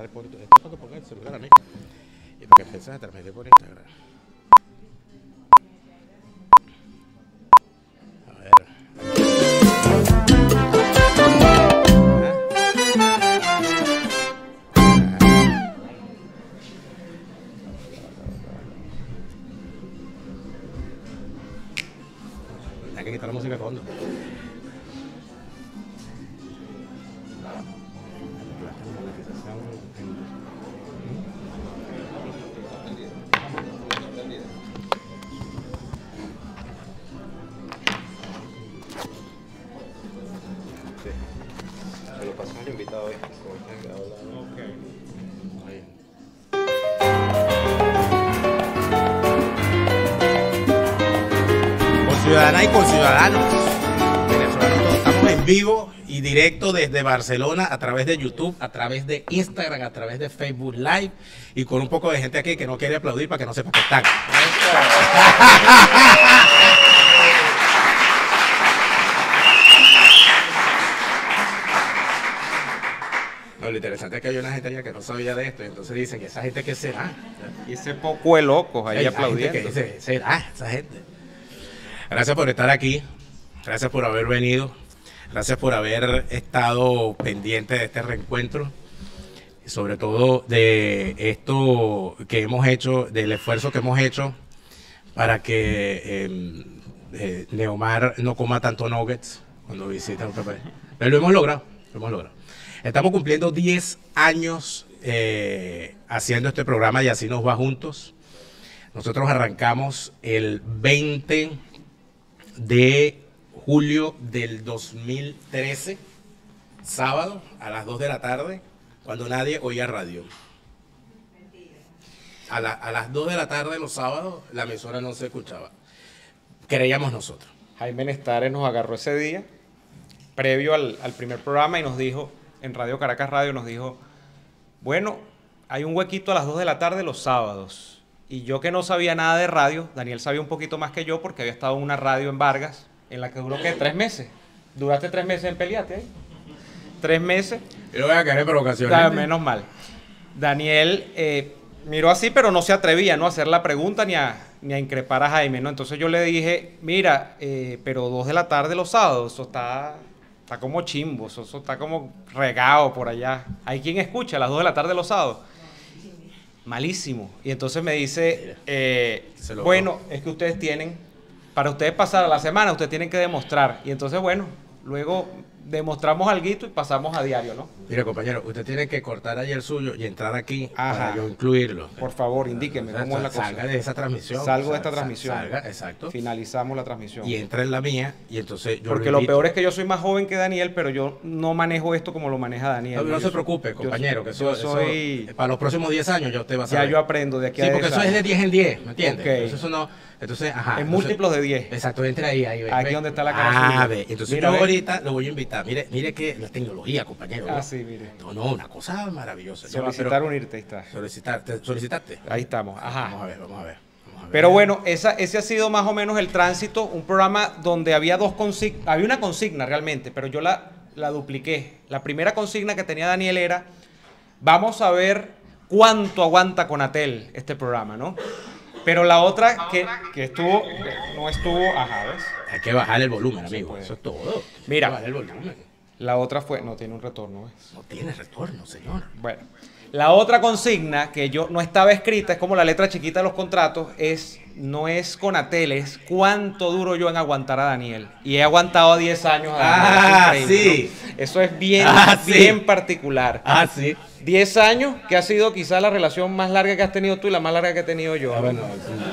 pon esto es para que ponga el celular a mí. Y para que empieces a transmitir por Instagram. A ver. Hay que quitar la música de fondo. Se lo pasamos al invitado hoy. Con ciudadanas y con ciudadanos venezolanos, todos estamos en vivo y directo desde Barcelona a través de YouTube, a través de Instagram, a través de Facebook Live y con un poco de gente aquí que no quiere aplaudir para que no sepa que están. No, lo interesante es que hay una gente allá que no sabía de esto y entonces dicen, ¿esa gente qué será? Y ese poco de locos ahí aplaudiendo. Que dice, ¿será esa gente? Gracias por estar aquí, gracias por haber venido, gracias por haber estado pendiente de este reencuentro y sobre todo de esto que hemos hecho, del esfuerzo que hemos hecho para que Neomar no coma tanto nuggets cuando visita otro país. Pero lo hemos logrado, lo hemos logrado. Estamos cumpliendo 10 años haciendo este programa y así nos va juntos. Nosotros arrancamos el 20 de julio del 2013, sábado a las 2 de la tarde, cuando nadie oía radio. A las 2 de la tarde los sábados la emisora no se escuchaba. Creíamos nosotros. Jaime Nestares nos agarró ese día, previo al primer programa, y nos dijo, en Radio Caracas Radio, nos dijo, bueno, hay un huequito a las 2 de la tarde los sábados. Y yo que no sabía nada de radio, Daniel sabía un poquito más que yo porque había estado en una radio en Vargas, en la que duró, ¿qué? 3 meses. ¿Duraste 3 meses en Peleate ahí? 3 meses. Yo voy a caer en provocaciones. Menos mal. Daniel miró así, pero no se atrevía, ¿no?, a hacer la pregunta ni a increpar a Jaime, ¿no? Entonces yo le dije, mira, pero 2 de la tarde los sábados, eso está como chimbo, eso está como regado por allá. ¿Hay quien escucha a las 2 de la tarde los sábados? Malísimo. Y entonces me dice, bueno, es que ustedes tienen, para ustedes pasar a la semana, ustedes tienen que demostrar. Y entonces, bueno, luego demostramos alguito y pasamos a diario, ¿no? Mire, compañero, usted tiene que cortar ahí el suyo y entrar aquí para yo incluirlo. Por favor, indíqueme cómo es la cosa. Salga de esa transmisión. Salgo de esta transmisión. Salga, exacto. Finalizamos la transmisión. Y entra en la mía y entonces yo porque lo peor es que yo soy más joven que Daniel, pero yo no manejo esto como lo maneja Daniel. No se preocupe, compañero, que eso para los próximos 10 años ya usted va a saber. Ya yo aprendo de aquí a 10 años. Sí, porque eso es de 10 en 10, ¿me entiendes? Okay. Entonces eso no... Entonces, ajá. En múltiplos de 10. Exacto, entra ahí. Aquí donde está la cara. Ve. Entonces mira, yo ahorita lo voy a invitar. Mire que la tecnología, compañero. Sí, mire. No, una cosa maravillosa. Solicitar unirte, ahí está. ¿Solicitaste? Ahí estamos, ajá. Vamos a ver. Pero bueno, ese ha sido más o menos el tránsito, un programa donde había había una consigna realmente, pero yo la dupliqué. La primera consigna que tenía Daniel era, vamos a ver cuánto aguanta Conatel este programa, ¿no? Pero la otra que no estuvo, ¿ves? Hay que bajar el volumen, amigo, puede. eso es todo. Mira, bajar el volumen. La otra fue, no tiene un retorno, ¿ves? No tiene retorno, señor. Bueno, la otra consigna que yo no estaba escrita, es como la letra chiquita de los contratos, no es Conatel, es cuánto duro yo en aguantar a Daniel. Y he aguantado 10 años a Daniel. Sí. ¿No? Eso es bien particular. Sí. 10 años, que ha sido quizás la relación más larga que has tenido tú y la más larga que he tenido yo. Bueno,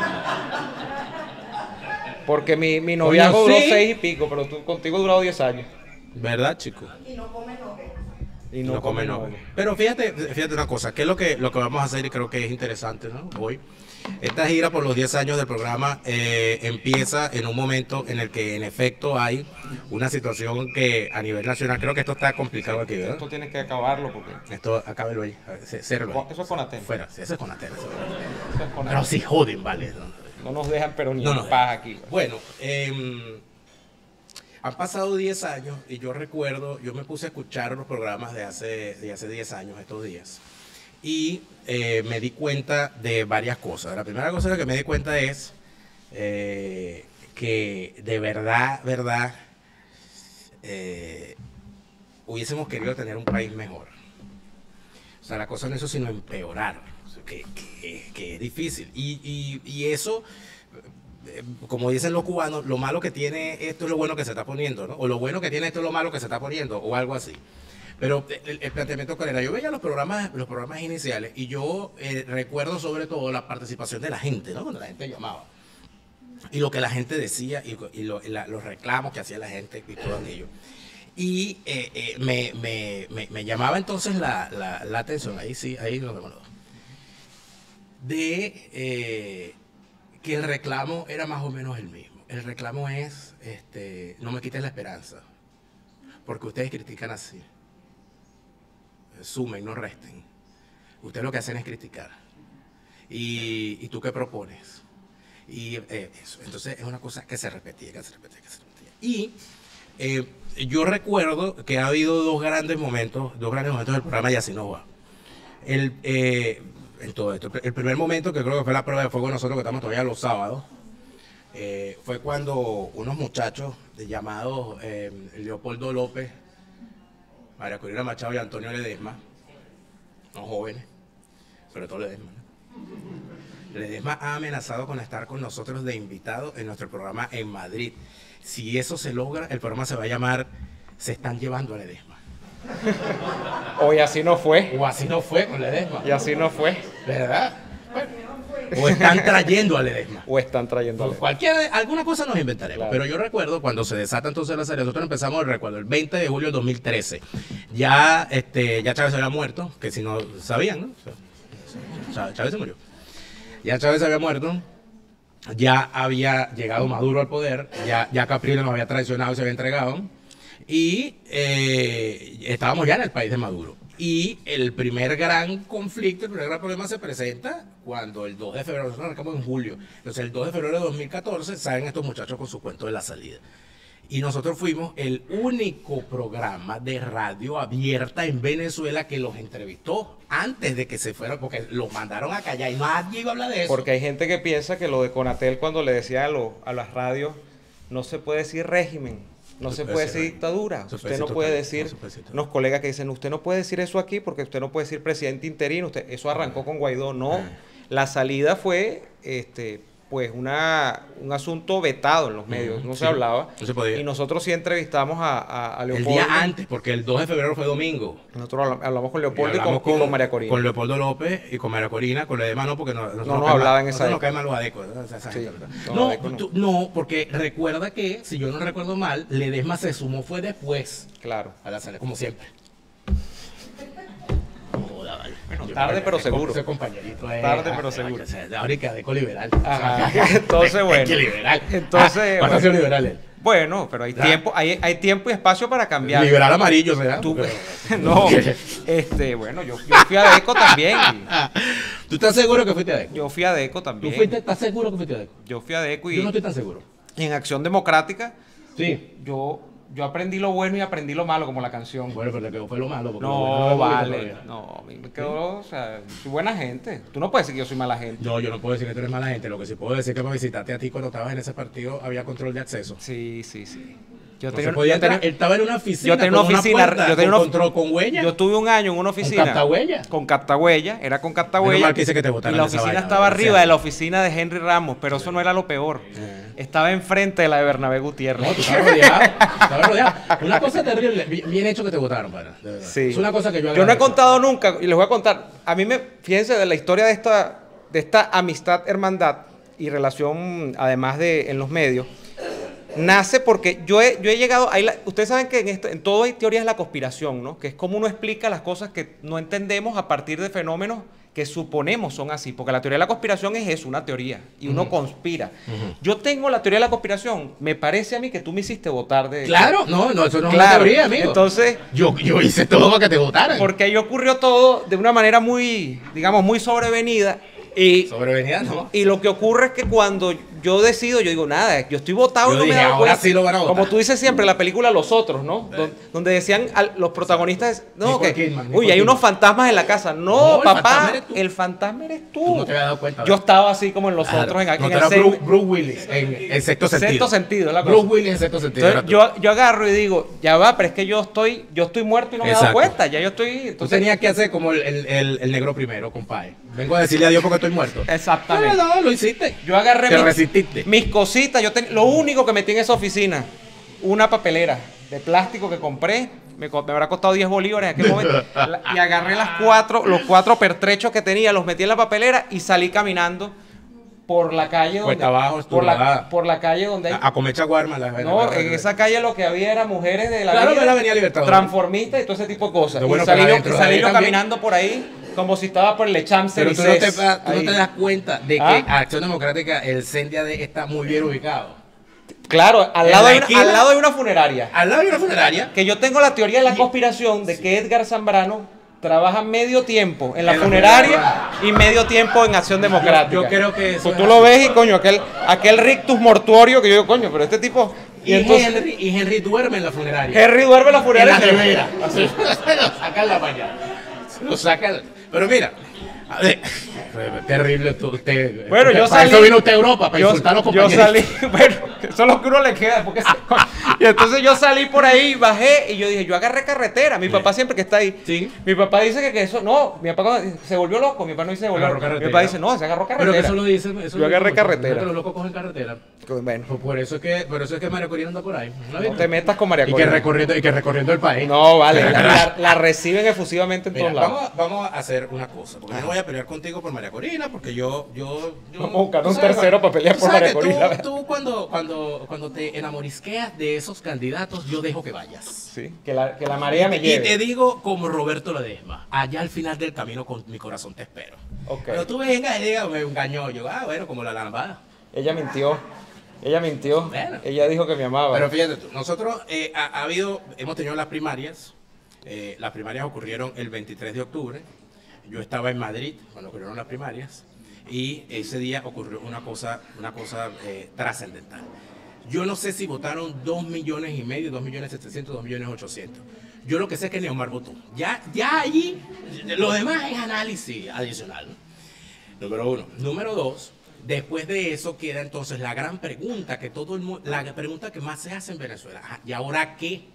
porque mi noviazgo duró 6 y pico, pero tú contigo ha durado 10 años. ¿Verdad, chico? Y no come nogue. Y no come nogue. Pero fíjate una cosa, que es lo que vamos a hacer y creo que es interesante, ¿no? Hoy. Esta gira por los 10 años del programa empieza en un momento en el que en efecto hay una situación que a nivel nacional, creo que esto está complicado aquí, ¿verdad? Esto tienes que acabarlo porque... Esto, acábelo ahí, cérrelo. Eso es Conatel. Fuera, sí, eso es Conatel. Eso es Conatel. Pero sí joden, vale. No nos dejan pero ni en paz aquí. Bueno, han pasado 10 años y yo recuerdo, yo me puse a escuchar los programas de hace 10 años, estos días. y me di cuenta de varias cosas. La primera cosa que me di cuenta es que de verdad, hubiésemos querido tener un país mejor. O sea, la cosa no es eso, sino empeorar, o sea, que es difícil. Y eso, como dicen los cubanos, lo malo que tiene esto es lo bueno que se está poniendo, ¿no? O lo bueno que tiene esto es lo malo que se está poniendo, o algo así. Pero el planteamiento cuál era, yo veía los programas iniciales y yo recuerdo sobre todo la participación de la gente, ¿no? Cuando la gente llamaba. Y lo que la gente decía y los reclamos que hacía la gente y todo aquello. Y me llamaba entonces la atención, ahí sí, ahí lo recuerdo, de que el reclamo era más o menos el mismo. El reclamo es, no me quites la esperanza, porque ustedes critican así. Sumen, no resten. Ustedes lo que hacen es criticar. ¿Y tú qué propones? Y eso. Entonces es una cosa que se repetía. Y yo recuerdo que ha habido dos grandes momentos del programa Y Así No Va. En todo esto. El primer momento, que creo que fue la prueba de fuego de nosotros, que estamos todavía los sábados, fue cuando unos muchachos llamados Leopoldo López, María Corina Machado y Antonio Ledesma, son jóvenes, sobre todo Ledesma, ¿no? Ledesma ha amenazado con estar con nosotros de invitado en nuestro programa en Madrid. Si eso se logra, el programa se va a llamar Se Están Llevando a Ledesma. O Y Así No Fue. O Así No Fue con Ledesma. Y Así No Fue. ¿Verdad? Bueno, o están trayendo a Ledesma. O están trayendo a Ledesma. Alguna cosa nos inventaremos. Claro. Pero yo recuerdo cuando se desata entonces la serie, nosotros empezamos, recuerdo, el 20 de julio de 2013. Ya Chávez había muerto, que si no sabían, ¿no? O sea, Chávez se murió. Ya Chávez había muerto, ya había llegado Maduro al poder, ya Capriles nos había traicionado y se había entregado, y estábamos ya en el país de Maduro. Y el primer gran conflicto, el primer gran problema se presenta cuando el 2 de febrero, nosotros arrancamos en julio, entonces el 2 de febrero de 2014 salen estos muchachos con su cuento de la salida. Y nosotros fuimos el único programa de radio abierta en Venezuela que los entrevistó antes de que se fueran, porque los mandaron a callar y nadie iba a hablar de eso. Porque hay gente que piensa que lo de Conatel, cuando le decía a las radios, no se puede decir régimen. No se puede decir dictadura. Usted no puede decir, unos colegas que dicen, usted no puede decir eso aquí porque usted no puede decir presidente interino. Eso arrancó con Guaidó. No, la salida fue pues un asunto vetado en los medios. No se hablaba. No se podía. Y nosotros sí entrevistamos a Leopoldo. El día antes, porque el 2 de febrero fue domingo. Nosotros hablamos con Leopoldo y con María Corina. Con Leopoldo López y con María Corina, con Ledesma no, porque no nos hablaba en esa época. No cae mal los adecos. No, porque recuerda que, si yo no recuerdo mal, Ledesma se sumó fue después. Claro. A la sala, como siempre. Bueno, tarde pero seguro. Ese compañerito es, tarde pero seguro. Ahorita de liberal. Ajá. Entonces, bueno. Liberal. Entonces, ¿cuánto ha sido liberal él? Bueno, pero hay tiempo, hay tiempo y espacio para cambiar. Liberal amarillo, ¿verdad? No, bueno, yo fui a DECO también. ¿Tú estás seguro que fuiste a DECO? Yo fui a DECO también. ¿Estás seguro que fuiste a DECO? Yo fui a DECO y... Yo no estoy tan seguro. Y en Acción Democrática, sí. Yo aprendí lo bueno y aprendí lo malo, como la canción. Bueno, pero te quedó fue lo malo. No, vale. No, a mí me quedó, o sea, soy buena gente. Tú no puedes decir que yo soy mala gente. No, yo no puedo decir que tú eres mala gente. Lo que sí puedo decir es que me visitaste a ti cuando estabas en ese partido, había control de acceso. Sí. Él estaba en una oficina. Yo tenía una oficina. Con control con huella. Yo tuve un año en una oficina. ¿Con cartahuella? Con cartahuella. Era con cartahuella. Que que te y la oficina estaba arriba de la oficina de Henry Ramos, pero eso no era lo peor. Estaba enfrente de la de Bernabé Gutiérrez. No, tú estabas rodeado. Estabas rodeado. Una cosa terrible. Bien hecho que te votaron, para. Sí. Es una cosa que yo no he contado nunca, y les voy a contar. A mí fíjense de la historia de esta amistad, hermandad y relación, además de en los medios. Nace porque yo he llegado, ustedes saben que en todo hay teorías de la conspiración, ¿no? Que es como uno explica las cosas que no entendemos a partir de fenómenos que suponemos son así, porque la teoría de la conspiración es eso, una teoría, y uno conspira. Yo tengo la teoría de la conspiración, me parece a mí que tú me hiciste votar de... Claro, no, eso no es una teoría, amigo. Entonces... Yo hice todo para que te votaran. Porque ahí ocurrió todo de una manera muy, digamos, muy sobrevenida. Sobrevenida, ¿no? Y lo que ocurre es que cuando yo decido, yo digo, nada, yo estoy votado y Yo no me dije, he dado ahora cuenta. sí lo van a votar. Como tú dices siempre, la película Los Otros, ¿no? Donde decían los protagonistas, no, Nicole que, Kidman, uy, Nicole hay unos Kidman. fantasmas en la casa. No, No, el papá, fantasma eres tú. el fantasma eres tú. Tú no te habías dado cuenta, Yo ¿verdad? estaba así como en Los Claro. Otros, en No, el era segmento. Bruce Willis en sexto sentido. Sexto sentido, es la cosa. Bruce Willis en sexto sentido. Entonces, yo agarro y digo, ya va, pero es que yo estoy muerto y no me he dado Exacto. cuenta, ya yo estoy... Tú Entonces, tenías que hacer como el negro primero, compadre. Vengo a decirle adiós porque estoy muerto. Exactamente. No, lo hiciste. Yo agarré Te resististe. mis cositas, lo único que metí en esa oficina, una papelera de plástico que compré, me habrá costado 10 bolívares en aquel momento, y agarré los 4 pertrechos que tenía, los metí en la papelera y salí caminando por la calle donde... Cuesta abajo, por la calle donde hay... A comer chaguarma. No, en esa calle lo que había era mujeres de la Claro, vida, de la Avenida Libertador. transformistas y todo ese tipo de cosas. Lo bueno Y salí, que yo, adentro de salí ahí yo también. caminando por ahí como si estaba por el Champs Pero tú no, Élysées. tú no Ahí. te das cuenta de que ¿Ah? Acción Democrática, el Sendia D está muy bien ubicado. Claro, al En lado, la hay esquina. al lado hay una funeraria. Al lado de una funeraria. Que yo tengo la teoría de la conspiración de que Edgar Zambrano trabaja medio tiempo en la En la funeraria y medio tiempo en Acción Democrática. Yo creo que eso Pues es tú así. lo ves y coño, aquel rictus mortuorio que yo digo, coño, pero este tipo... Y Henry duerme en la funeraria. Henry duerme en la En funeraria. la nevera. Se lo sacan la mañana. Se lo sacan. Pero mira, a ver, terrible usted. Bueno, yo para salí. eso vino usted a Europa, para insultar a los yo compañeros. salí, bueno, eso es lo que uno le queda. Porque y entonces yo salí por ahí, bajé y yo dije, yo agarré carretera. Mi papá siempre que está ahí. Sí. Mi papá dice que eso, no, mi papá se volvió loco. Mi papá no dice se volvió Agarró loco. Mi carretera. papá dice, no, se agarró carretera. Pero que eso lo dice. Eso Yo agarré mucho. carretera. Que los locos cogen carretera. Bueno, Pues por eso es que María Corina anda por ahí. no te metas con María Y que Corina. recorriendo el país. No, vale, la reciben efusivamente en Mira, todos lados. vamos a hacer una cosa, porque yo no voy a pelear contigo por María Corina, porque yo Vamos a buscar tú un sabes, tercero para pelear tú por sabes María que Corina. Tú cuando te enamorisqueas de esos candidatos, yo dejo que vayas. Sí, que la marea me Y te lleve. digo como Roberto Ledesma, allá al final del camino con mi corazón te espero. Ok. Pero tú vengas y digas, me engañó, yo, bueno, como la lambada. Ella mintió. Bueno. Ella dijo que me amaba. Pero fíjate tú, nosotros hemos tenido las primarias. Las primarias ocurrieron el 23 de octubre. Yo estaba en Madrid cuando ocurrieron las primarias y ese día ocurrió una cosa trascendental. Yo no sé si votaron 2,5 millones, 2,700,000, 2,800,000. Yo lo que sé es que Neomar votó. Ya allí, lo demás es análisis adicional, ¿no? Número uno. Número dos, después de eso queda entonces la gran pregunta que todo el mundo, la pregunta que más se hace en Venezuela. Ajá, ¿y ahora qué?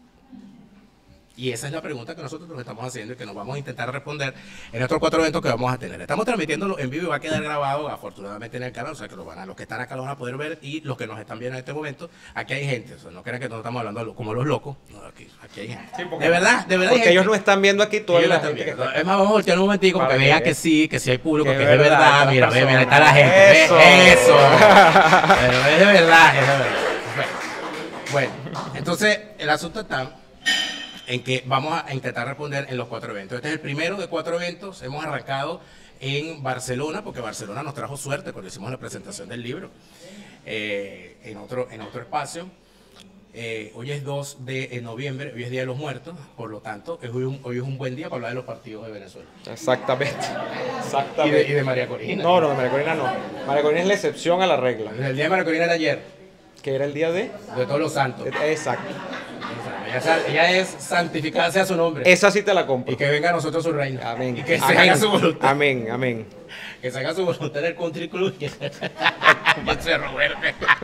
Y esa es la pregunta que nosotros nos estamos haciendo y que nos vamos a intentar responder en estos 4 eventos que vamos a tener. Estamos transmitiéndolo en vivo y va a quedar grabado afortunadamente en el canal, o sea que los que están acá lo van a poder ver y los que nos están viendo en este momento, aquí hay gente, o sea, no crean que no estamos hablando como los locos, no, aquí hay gente. Sí, de verdad hay Porque gente. ellos no están viendo aquí toda Ellos la lo están gente que viendo. está. Es más, vamos a voltear un momentico para Para que que vea vean. que sí hay público, Que que es es de verdad, verdad. las Mira, personas. mira, está la gente. Eso. Eso. Pero es de verdad, es de verdad. Bueno, entonces el asunto está en que vamos a intentar responder en los 4 eventos. Este es el primero de 4 eventos. Hemos arrancado en Barcelona, porque Barcelona nos trajo suerte cuando hicimos la presentación del libro, en otro espacio. Hoy es 2 de noviembre, hoy es Día de los Muertos, por lo tanto, hoy es un buen día para hablar de los partidos de Venezuela. Exactamente. Y Exactamente. de María Corina. No, de María Corina no. María Corina es la excepción a la regla. El día de María Corina era ayer, Que era el día de... de todos los santos. Exacto. Ella es santificada sea su nombre. Esa sí te la compro. Y que venga a nosotros su reino. Amén. Y que se Amén. haga su voluntad. Amén, amén. Que se haga su voluntad en el country club. Y ese Roberto.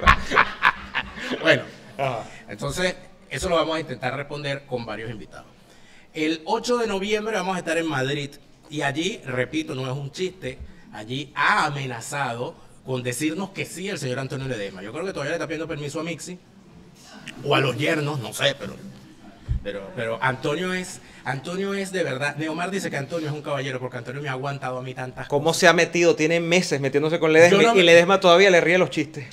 Bueno, Ajá. entonces eso lo vamos a intentar responder con varios invitados. El 8 de noviembre vamos a estar en Madrid y allí, repito, no es un chiste, allí ha amenazado con decirnos que sí el señor Antonio Ledesma. Yo creo que todavía le está pidiendo permiso a Mixi o a los yernos, no sé, pero Antonio es de verdad. Neomar dice que Antonio es un caballero porque Antonio me ha aguantado a mí tantas ¿Cómo cosas. se ha metido? Tiene meses metiéndose con Ledesma Yo no me- y Ledesma todavía le ríe los chistes.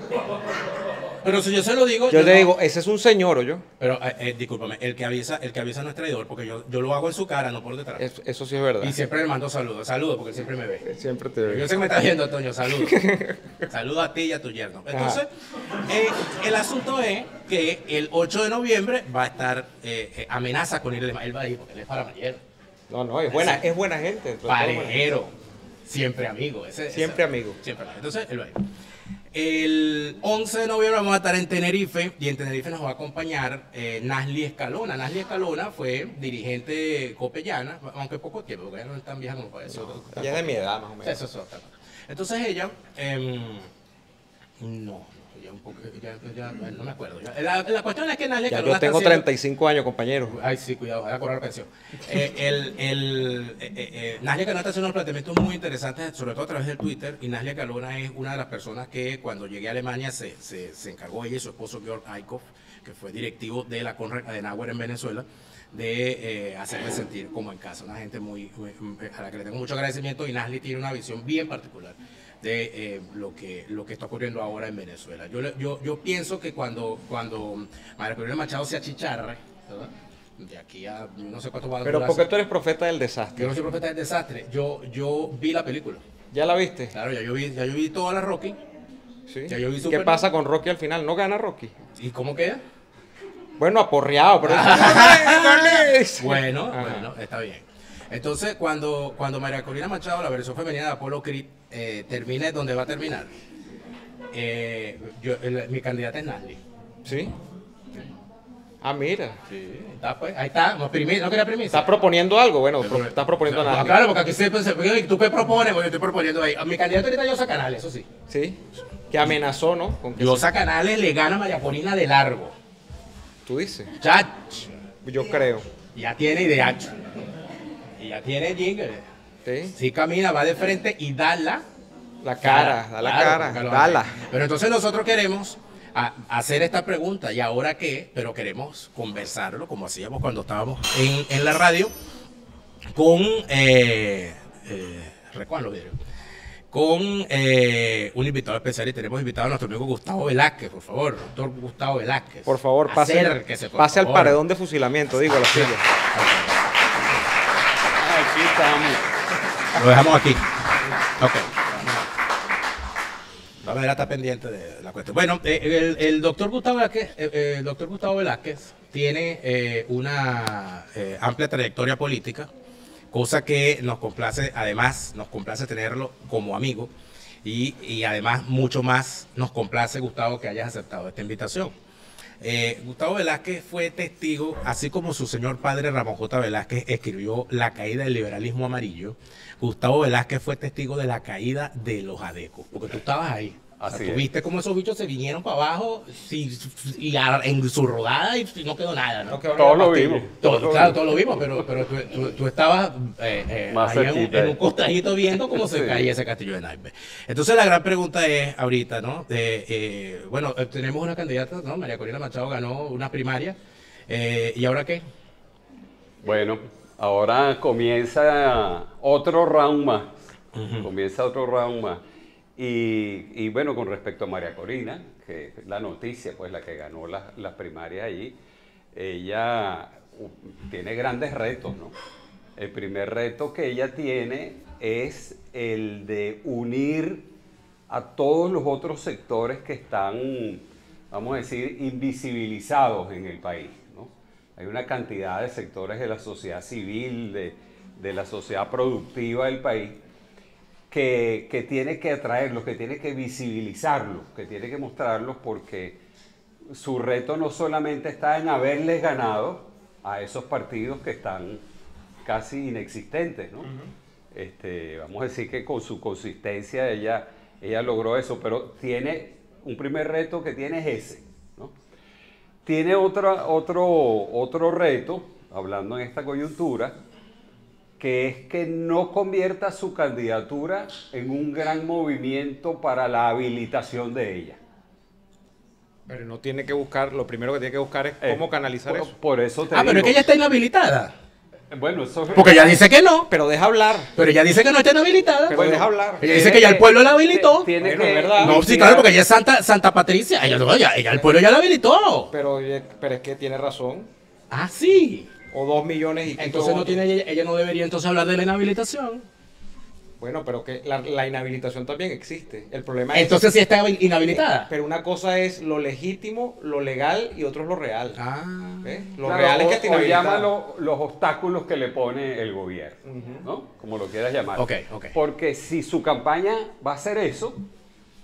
Pero si yo se lo digo, Yo te no- digo, ese es un señor, ¿o yo? Pero discúlpame, el que avisa no es traidor porque yo lo hago en su cara, no por detrás. Eso sí es verdad. Y siempre le mando saludos porque él siempre me ve. Siempre te Yo veo. sé que me está viendo, Toño, saludos. Saludos a ti y a tu yerno. Entonces, el asunto es que el 8 de noviembre va a estar amenaza con él va a ir porque él es paramariero, No, es buena gente. parejero, siempre amigo. Siempre amigo. Siempre amigo. Entonces, él va a ir. El 11 de noviembre vamos a estar en Tenerife y en Tenerife nos va a acompañar Nasli Escalona. Nasli Escalona fue dirigente copellana, aunque poco tiempo, porque ella no es tan vieja como para eso. Ella es de mi edad, más o menos. Eso. Entonces ella, no, ya un poco, ya no me acuerdo. La cuestión es que Nasli Ya Escalona yo tengo está haciendo- 35 años, compañero. Ay, sí, cuidado, voy a cobrar pensión. Naslia Calona está haciendo unos planteamientos muy interesantes, sobre todo a través del Twitter, y Naslia Calona es una de las personas que cuando llegué a Alemania se encargó ella y su esposo Georg Eickhoff, que fue directivo de la Konrad Adenauer en Venezuela, de hacerme sentir como en casa, una gente a la que le tengo mucho agradecimiento, y Nasli tiene una visión bien particular de lo que está ocurriendo ahora en Venezuela. Yo pienso que cuando María Corina Machado se achicharre, ¿verdad? De aquí a no sé cuánto va a Pero durar. porque tú eres profeta del desastre. Yo no soy profeta del desastre. Yo vi la película. ¿Ya la viste? Claro, ya yo vi toda la Rocky. Sí. Ya yo vi ¿Qué Superman. pasa con Rocky al final? ¿No gana Rocky? ¿Y cómo queda? Bueno, aporreado, pero... Bueno, Ajá. está bien. Entonces, cuando María Corina Machado, la versión femenina de Apolo Creed, termine donde va a terminar, mi candidata es Nasli. ¿Sí? Ah, mira. Sí, está pues, ahí está, no quería primicia. ¿Estás proponiendo algo? Bueno, estás proponiendo No, nada. claro, porque aquí siempre ¿tú qué propones? Porque yo estoy proponiendo ahí. A mi candidato ahorita es Yosa Canales, eso sí. ¿Sí? Que amenazó, ¿no? ¿Con que Yosa Canales le gana a María Corina de largo. tú dices? Chach, Yo creo. ya tiene ideacho. Y ya tiene jingle. ¿Sí? Sí camina, va de frente y da la Da la cara, porque lo dala. hace. Pero entonces nosotros queremos hacer esta pregunta, ¿y ahora qué? Pero queremos conversarlo, como hacíamos cuando estábamos en la radio, con recuerdo, con un invitado especial, y tenemos invitado a nuestro amigo Gustavo Velázquez, por favor, doctor Gustavo Velázquez. Por favor, Acérquese, por pase al favor. paredón de fusilamiento, digo, a la silla. Aquí estamos. Lo dejamos aquí. Ok. La verdad está pendiente de la cuestión. Bueno, el doctor Gustavo Velázquez tiene una amplia trayectoria política, cosa que nos complace, además nos complace tenerlo como amigo, y además mucho más nos complace, Gustavo, que hayas aceptado esta invitación. Gustavo Velázquez fue testigo, así como su señor padre Ramón J. Velázquez escribió La caída del liberalismo amarillo. Gustavo Velázquez fue testigo de la caída de los adecos, porque tú estabas ahí. Así tú es. viste cómo esos bichos se vinieron para abajo en su rodada y no quedó nada, ¿no? Todos lo vimos. Claro, todos lo vimos, pero tú estabas Más ahí cerquita. en un costadito viendo cómo se Sí. caía ese castillo de naipes. Entonces la gran pregunta es ahorita, ¿no? Bueno, tenemos una candidata, ¿no? María Corina Machado ganó una primaria. ¿Y ahora qué? Bueno, ahora comienza otro round más. Ujú. Comienza otro round más. Y bueno, con respecto a María Corina, que es la noticia, pues la que ganó las primarias allí, ella tiene grandes retos, ¿no? El primer reto que ella tiene es el de unir a todos los otros sectores que están, vamos a decir, invisibilizados en el país, ¿no? Hay una cantidad de sectores de la sociedad civil, de la sociedad productiva del país, que tiene que atraerlos, que tiene que visibilizarlos, que tiene que mostrarlos, porque su reto no solamente está en haberles ganado a esos partidos que están casi inexistentes, ¿no? Vamos a decir que con su consistencia ella logró eso, pero tiene un primer reto que tiene es ese, ¿no? Tiene otro reto, hablando en esta coyuntura, que es que no convierta su candidatura en un gran movimiento para la habilitación de ella. Pero no tiene que buscar, lo primero que tiene que buscar es cómo canalizar eso. Por eso te Pero es digo. que ella está inhabilitada. Bueno, eso Porque ella dice que no. Pero deja hablar. Pero ella dice que no está inhabilitada. Pero deja hablar. Ella dice que ya el pueblo la habilitó. Tiene Bueno, que, es verdad. No, sí, claro, porque ella es Santa Patricia. Ella el pueblo ya la habilitó. Pero es que tiene razón. Ah, sí. O 2 millones y pico Entonces de no votos. tiene ella no debería entonces hablar de la inhabilitación. Bueno, pero que la inhabilitación también existe. El problema Entonces sí está inhabilitada. Pero una cosa es lo legítimo, lo legal y otro es lo real. Ah. ¿Ves? Lo claro, real es que está o inhabilitada. llámalo los obstáculos que le pone el gobierno, Ujú. ¿no? Como lo quieras llamar. Ok, ok. Porque si su campaña va a ser eso,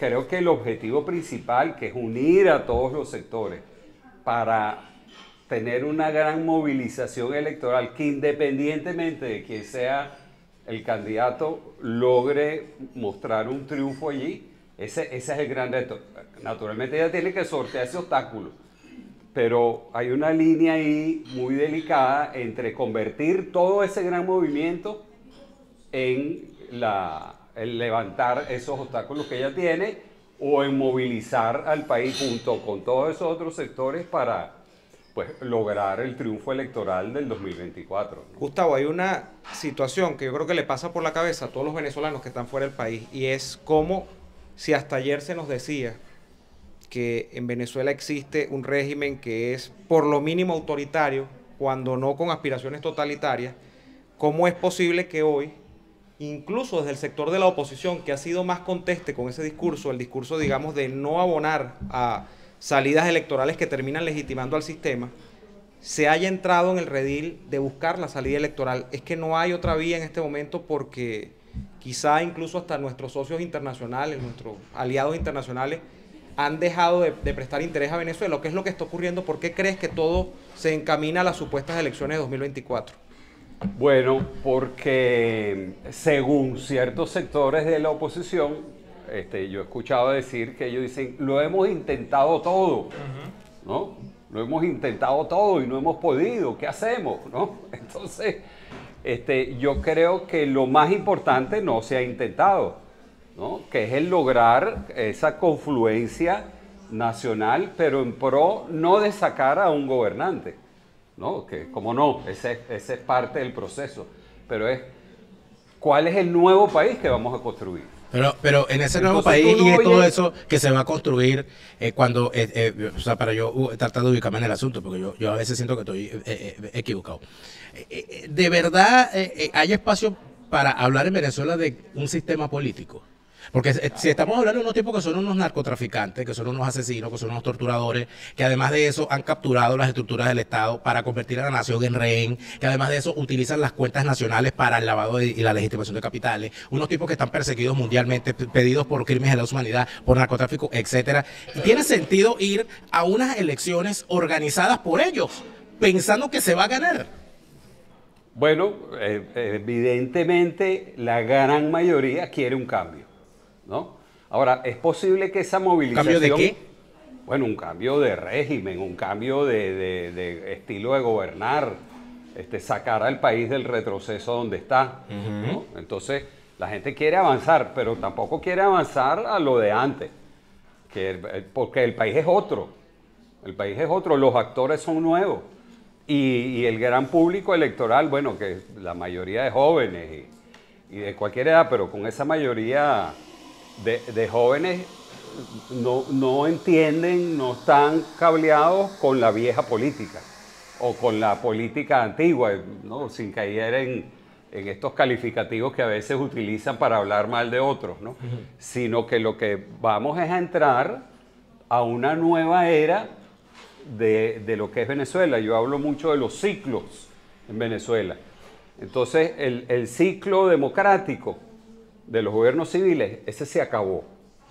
creo que el objetivo principal, que es unir a todos los sectores para tener una gran movilización electoral, que independientemente de quién sea el candidato, logre mostrar un triunfo allí, ese es el gran reto. Naturalmente ella tiene que sortear ese obstáculo, pero hay una línea ahí muy delicada entre convertir todo ese gran movimiento en el levantar esos obstáculos que ella tiene o en movilizar al país junto con todos esos otros sectores para pues lograr el triunfo electoral del 2024, ¿no? Gustavo, hay una situación que yo creo que le pasa por la cabeza a todos los venezolanos que están fuera del país, y es como si hasta ayer se nos decía que en Venezuela existe un régimen que es por lo mínimo autoritario, cuando no con aspiraciones totalitarias. ¿Cómo es posible que hoy, incluso desde el sector de la oposición, que ha sido más conteste con ese discurso, el discurso, digamos, de no abonar a salidas electorales que terminan legitimando al sistema, se haya entrado en el redil de buscar la salida electoral? Es que no hay otra vía en este momento, porque quizá incluso hasta nuestros socios internacionales, nuestros aliados internacionales, han dejado de prestar interés a Venezuela. ¿Qué es lo que está ocurriendo? ¿Por qué crees que todo se encamina a las supuestas elecciones de 2024? Bueno, porque según ciertos sectores de la oposición, yo he escuchado decir que ellos dicen, lo hemos intentado todo, ¿no? Lo hemos intentado todo y no hemos podido, ¿qué hacemos, no? Entonces, yo creo que lo más importante no se ha intentado, ¿no? Que es el lograr esa confluencia nacional, pero en pro no de sacar a un gobernante, ¿no? Que como no, ese es parte del proceso, pero es cuál es el nuevo país que vamos a construir. Pero en ese nuevo país y en todo eso que se va a construir, o sea, para yo tratar de ubicarme en el asunto, porque yo a veces siento que estoy equivocado. ¿De verdad hay espacio para hablar en Venezuela de un sistema político? Porque si estamos hablando de unos tipos que son unos narcotraficantes, que son unos asesinos, que son unos torturadores, que además de eso han capturado las estructuras del Estado para convertir a la nación en rehén, que además de eso utilizan las cuentas nacionales para el lavado y la legitimación de capitales, unos tipos que están perseguidos mundialmente, pedidos por crímenes de la humanidad, por narcotráfico, etcétera. Y tiene sentido ir a unas elecciones organizadas por ellos, pensando que se va a ganar. Bueno, evidentemente la gran mayoría quiere un cambio, ¿no? Ahora, ¿es posible que esa movilización... ¿Cambio de qué? Bueno, un cambio de régimen, un cambio de estilo de gobernar, sacar al país del retroceso donde está, ¿no? Entonces, la gente quiere avanzar, pero tampoco quiere avanzar a lo de antes, porque el país es otro, los actores son nuevos, y el gran público electoral, bueno, que la mayoría de jóvenes y de cualquier edad, pero con esa mayoría de jóvenes no entienden, no están cableados con la vieja política o con la política antigua, ¿no? Sin caer en estos calificativos que a veces utilizan para hablar mal de otros, ¿no? Sino que lo que vamos es a entrar a una nueva era de lo que es Venezuela. Yo hablo mucho de los ciclos en Venezuela. Entonces, el ciclo democrático de los gobiernos civiles, ese se acabó.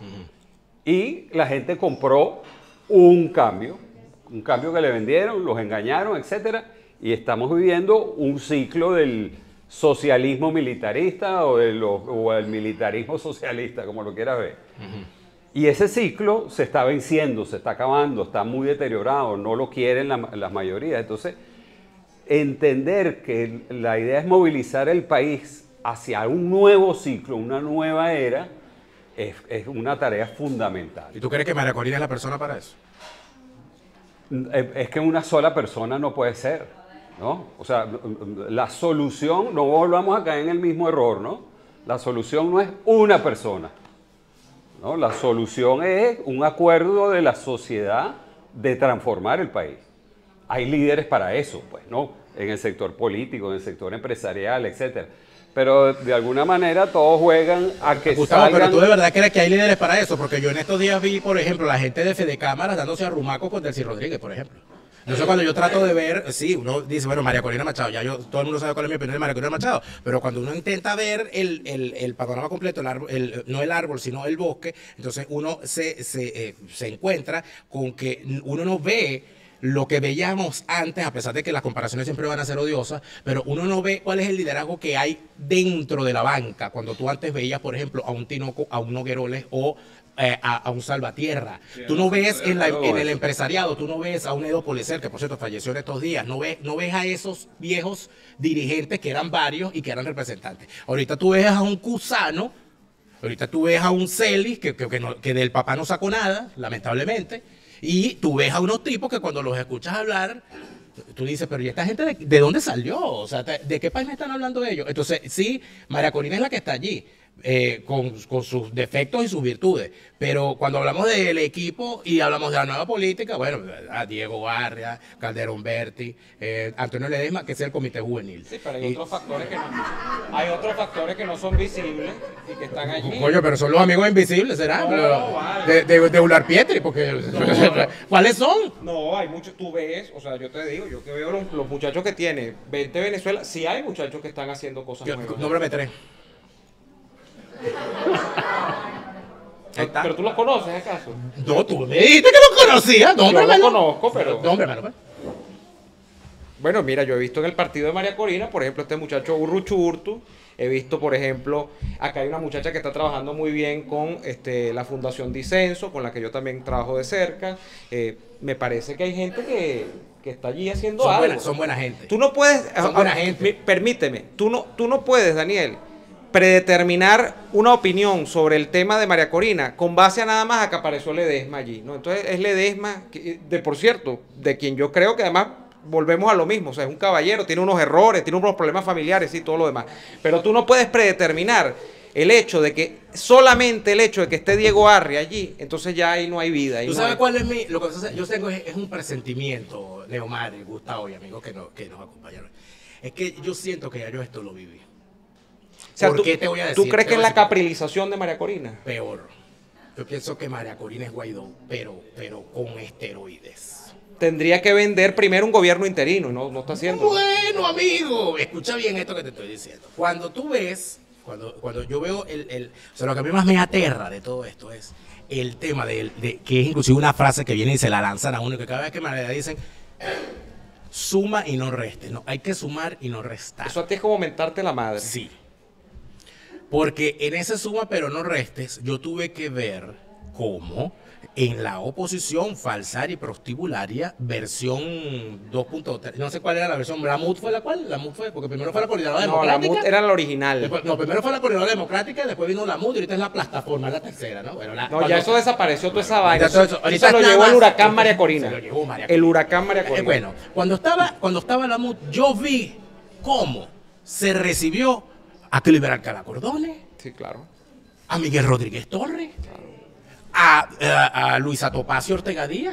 Y la gente compró un cambio que le vendieron, los engañaron, etc. Y estamos viviendo un ciclo del socialismo militarista o el militarismo socialista, como lo quieras ver. Y ese ciclo se está venciendo, se está acabando, está muy deteriorado, no lo quieren las mayorías. Entonces, entender que la idea es movilizar el país hacia un nuevo ciclo, una nueva era, es una tarea fundamental. ¿Y tú crees que María Corina es la persona para eso? Es que una sola persona no puede ser, ¿no? O sea, la solución, no volvamos a caer en el mismo error, ¿no? La solución no es una persona, ¿no? La solución es un acuerdo de la sociedad de transformar el país. Hay líderes para eso, pues, ¿no? En el sector político, en el sector empresarial, etcétera. Pero de alguna manera todos juegan a que Gustavo, salgan... pero tú de verdad crees que hay líderes para eso, porque yo en estos días vi, por ejemplo, la gente de Fede Cámaras dándose arrumacos con Delcy Rodríguez, por ejemplo. Entonces cuando yo trato de ver, sí, uno dice, bueno, María Corina Machado, ya todo el mundo sabe cuál es mi opinión de María Corina Machado, pero cuando uno intenta ver el panorama completo, no el árbol, sino el bosque, entonces uno se encuentra con que uno no ve lo que veíamos antes, a pesar de que las comparaciones siempre van a ser odiosas, pero uno no ve cuál es el liderazgo que hay dentro de la banca, cuando tú antes veías, por ejemplo, a un Tinoco, a un Nogueroles o a un Salvatierra. Tú no ves en el empresariado, tú no ves a un Edo Policer, que por cierto falleció en estos días, no ves a esos viejos dirigentes que eran varios y que eran representantes. Ahorita tú ves a un Cusano, ahorita tú ves a un Celis, que del papá no sacó nada, lamentablemente, y tú ves a unos tipos que cuando los escuchas hablar, tú dices, pero ¿y esta gente de dónde salió? O sea, ¿de qué país me están hablando ellos? Entonces, sí, María Corina es la que está allí. Con sus defectos y sus virtudes, pero cuando hablamos del equipo y hablamos de la nueva política, bueno, Diego Barria, Calderón Berti, Antonio Ledesma, que es el comité juvenil. Sí, pero hay otros factores que no son visibles y que están allí. Coño, pero son los amigos invisibles, ¿será? No, vale. De Ular Pietri, porque ¿cuáles son? No, hay muchos, tú ves, o sea, yo te digo, yo que veo los muchachos que tiene 20 Venezuela, sí hay muchachos que están haciendo cosas nuevas. Nómbrame 3. ¿Pero tú los conoces, acaso? No, tú me dijiste que los conocías. Yo los conozco, pero... Nómbramelo, pues. Bueno, mira, yo he visto en el partido de María Corina, por ejemplo, este muchacho Urruchurtu. He visto, por ejemplo, acá hay una muchacha que está trabajando muy bien con la Fundación Disenso, con la que yo también trabajo de cerca. Me parece que hay gente que está allí haciendo algo. Son buena gente. Tú no puedes... Son buena gente. Permíteme, tú no puedes, Daniel, predeterminar una opinión sobre el tema de María Corina con base a nada más a que apareció Ledesma allí, ¿no? Entonces es Ledesma, por cierto, de quien yo creo que además volvemos a lo mismo, o sea, es un caballero, tiene unos errores, tiene unos problemas familiares y todo lo demás, pero tú no puedes predeterminar el hecho de que, solamente el hecho de que esté Diego Arria allí, entonces ya ahí no hay vida. ¿Tú sabes cuál es lo que yo tengo es un presentimiento, Leomar, Gustavo y amigos que nos acompañaron? Es que yo siento que ya yo esto lo viví. O sea, ¿Por qué te voy a decir? ¿Tú crees que es la caprilización de María Corina? Peor. Yo pienso que María Corina es Guaidó, pero con esteroides. Tendría que vender primero un gobierno interino, no está haciendo. Bueno, amigo, escucha bien esto que te estoy diciendo. Cuando tú ves, cuando yo veo o sea, lo que a mí más me aterra de todo esto es el tema de que es inclusive una frase que viene y se la lanzan a uno, que cada vez que me dicen, suma y no reste. No, hay que sumar y no restar. Eso a ti es como mentarte la madre. Sí. Porque en ese suma pero no restes, yo tuve que ver cómo en la oposición falsaria y prostibularia, versión 2.3, no sé cuál era la versión, ¿la MUD fue la cual? La MUD fue, porque primero fue la Coordinadora Democrática. No, la MUD era la original. Después, primero fue la Coordinadora Democrática, después vino la MUD y ahorita es la plataforma, la tercera, ¿no? Bueno, ya eso desapareció, toda esa vaina. Ahorita se lo llevó el huracán María Corina. Se lo llevó María Corina. El huracán María Corina. Bueno, cuando estaba la MUD, yo vi cómo se recibió a Cliver Alcalá Cordones. Sí, claro. A Miguel Rodríguez Torres, claro. A Luisa Topacio Ortega Díaz.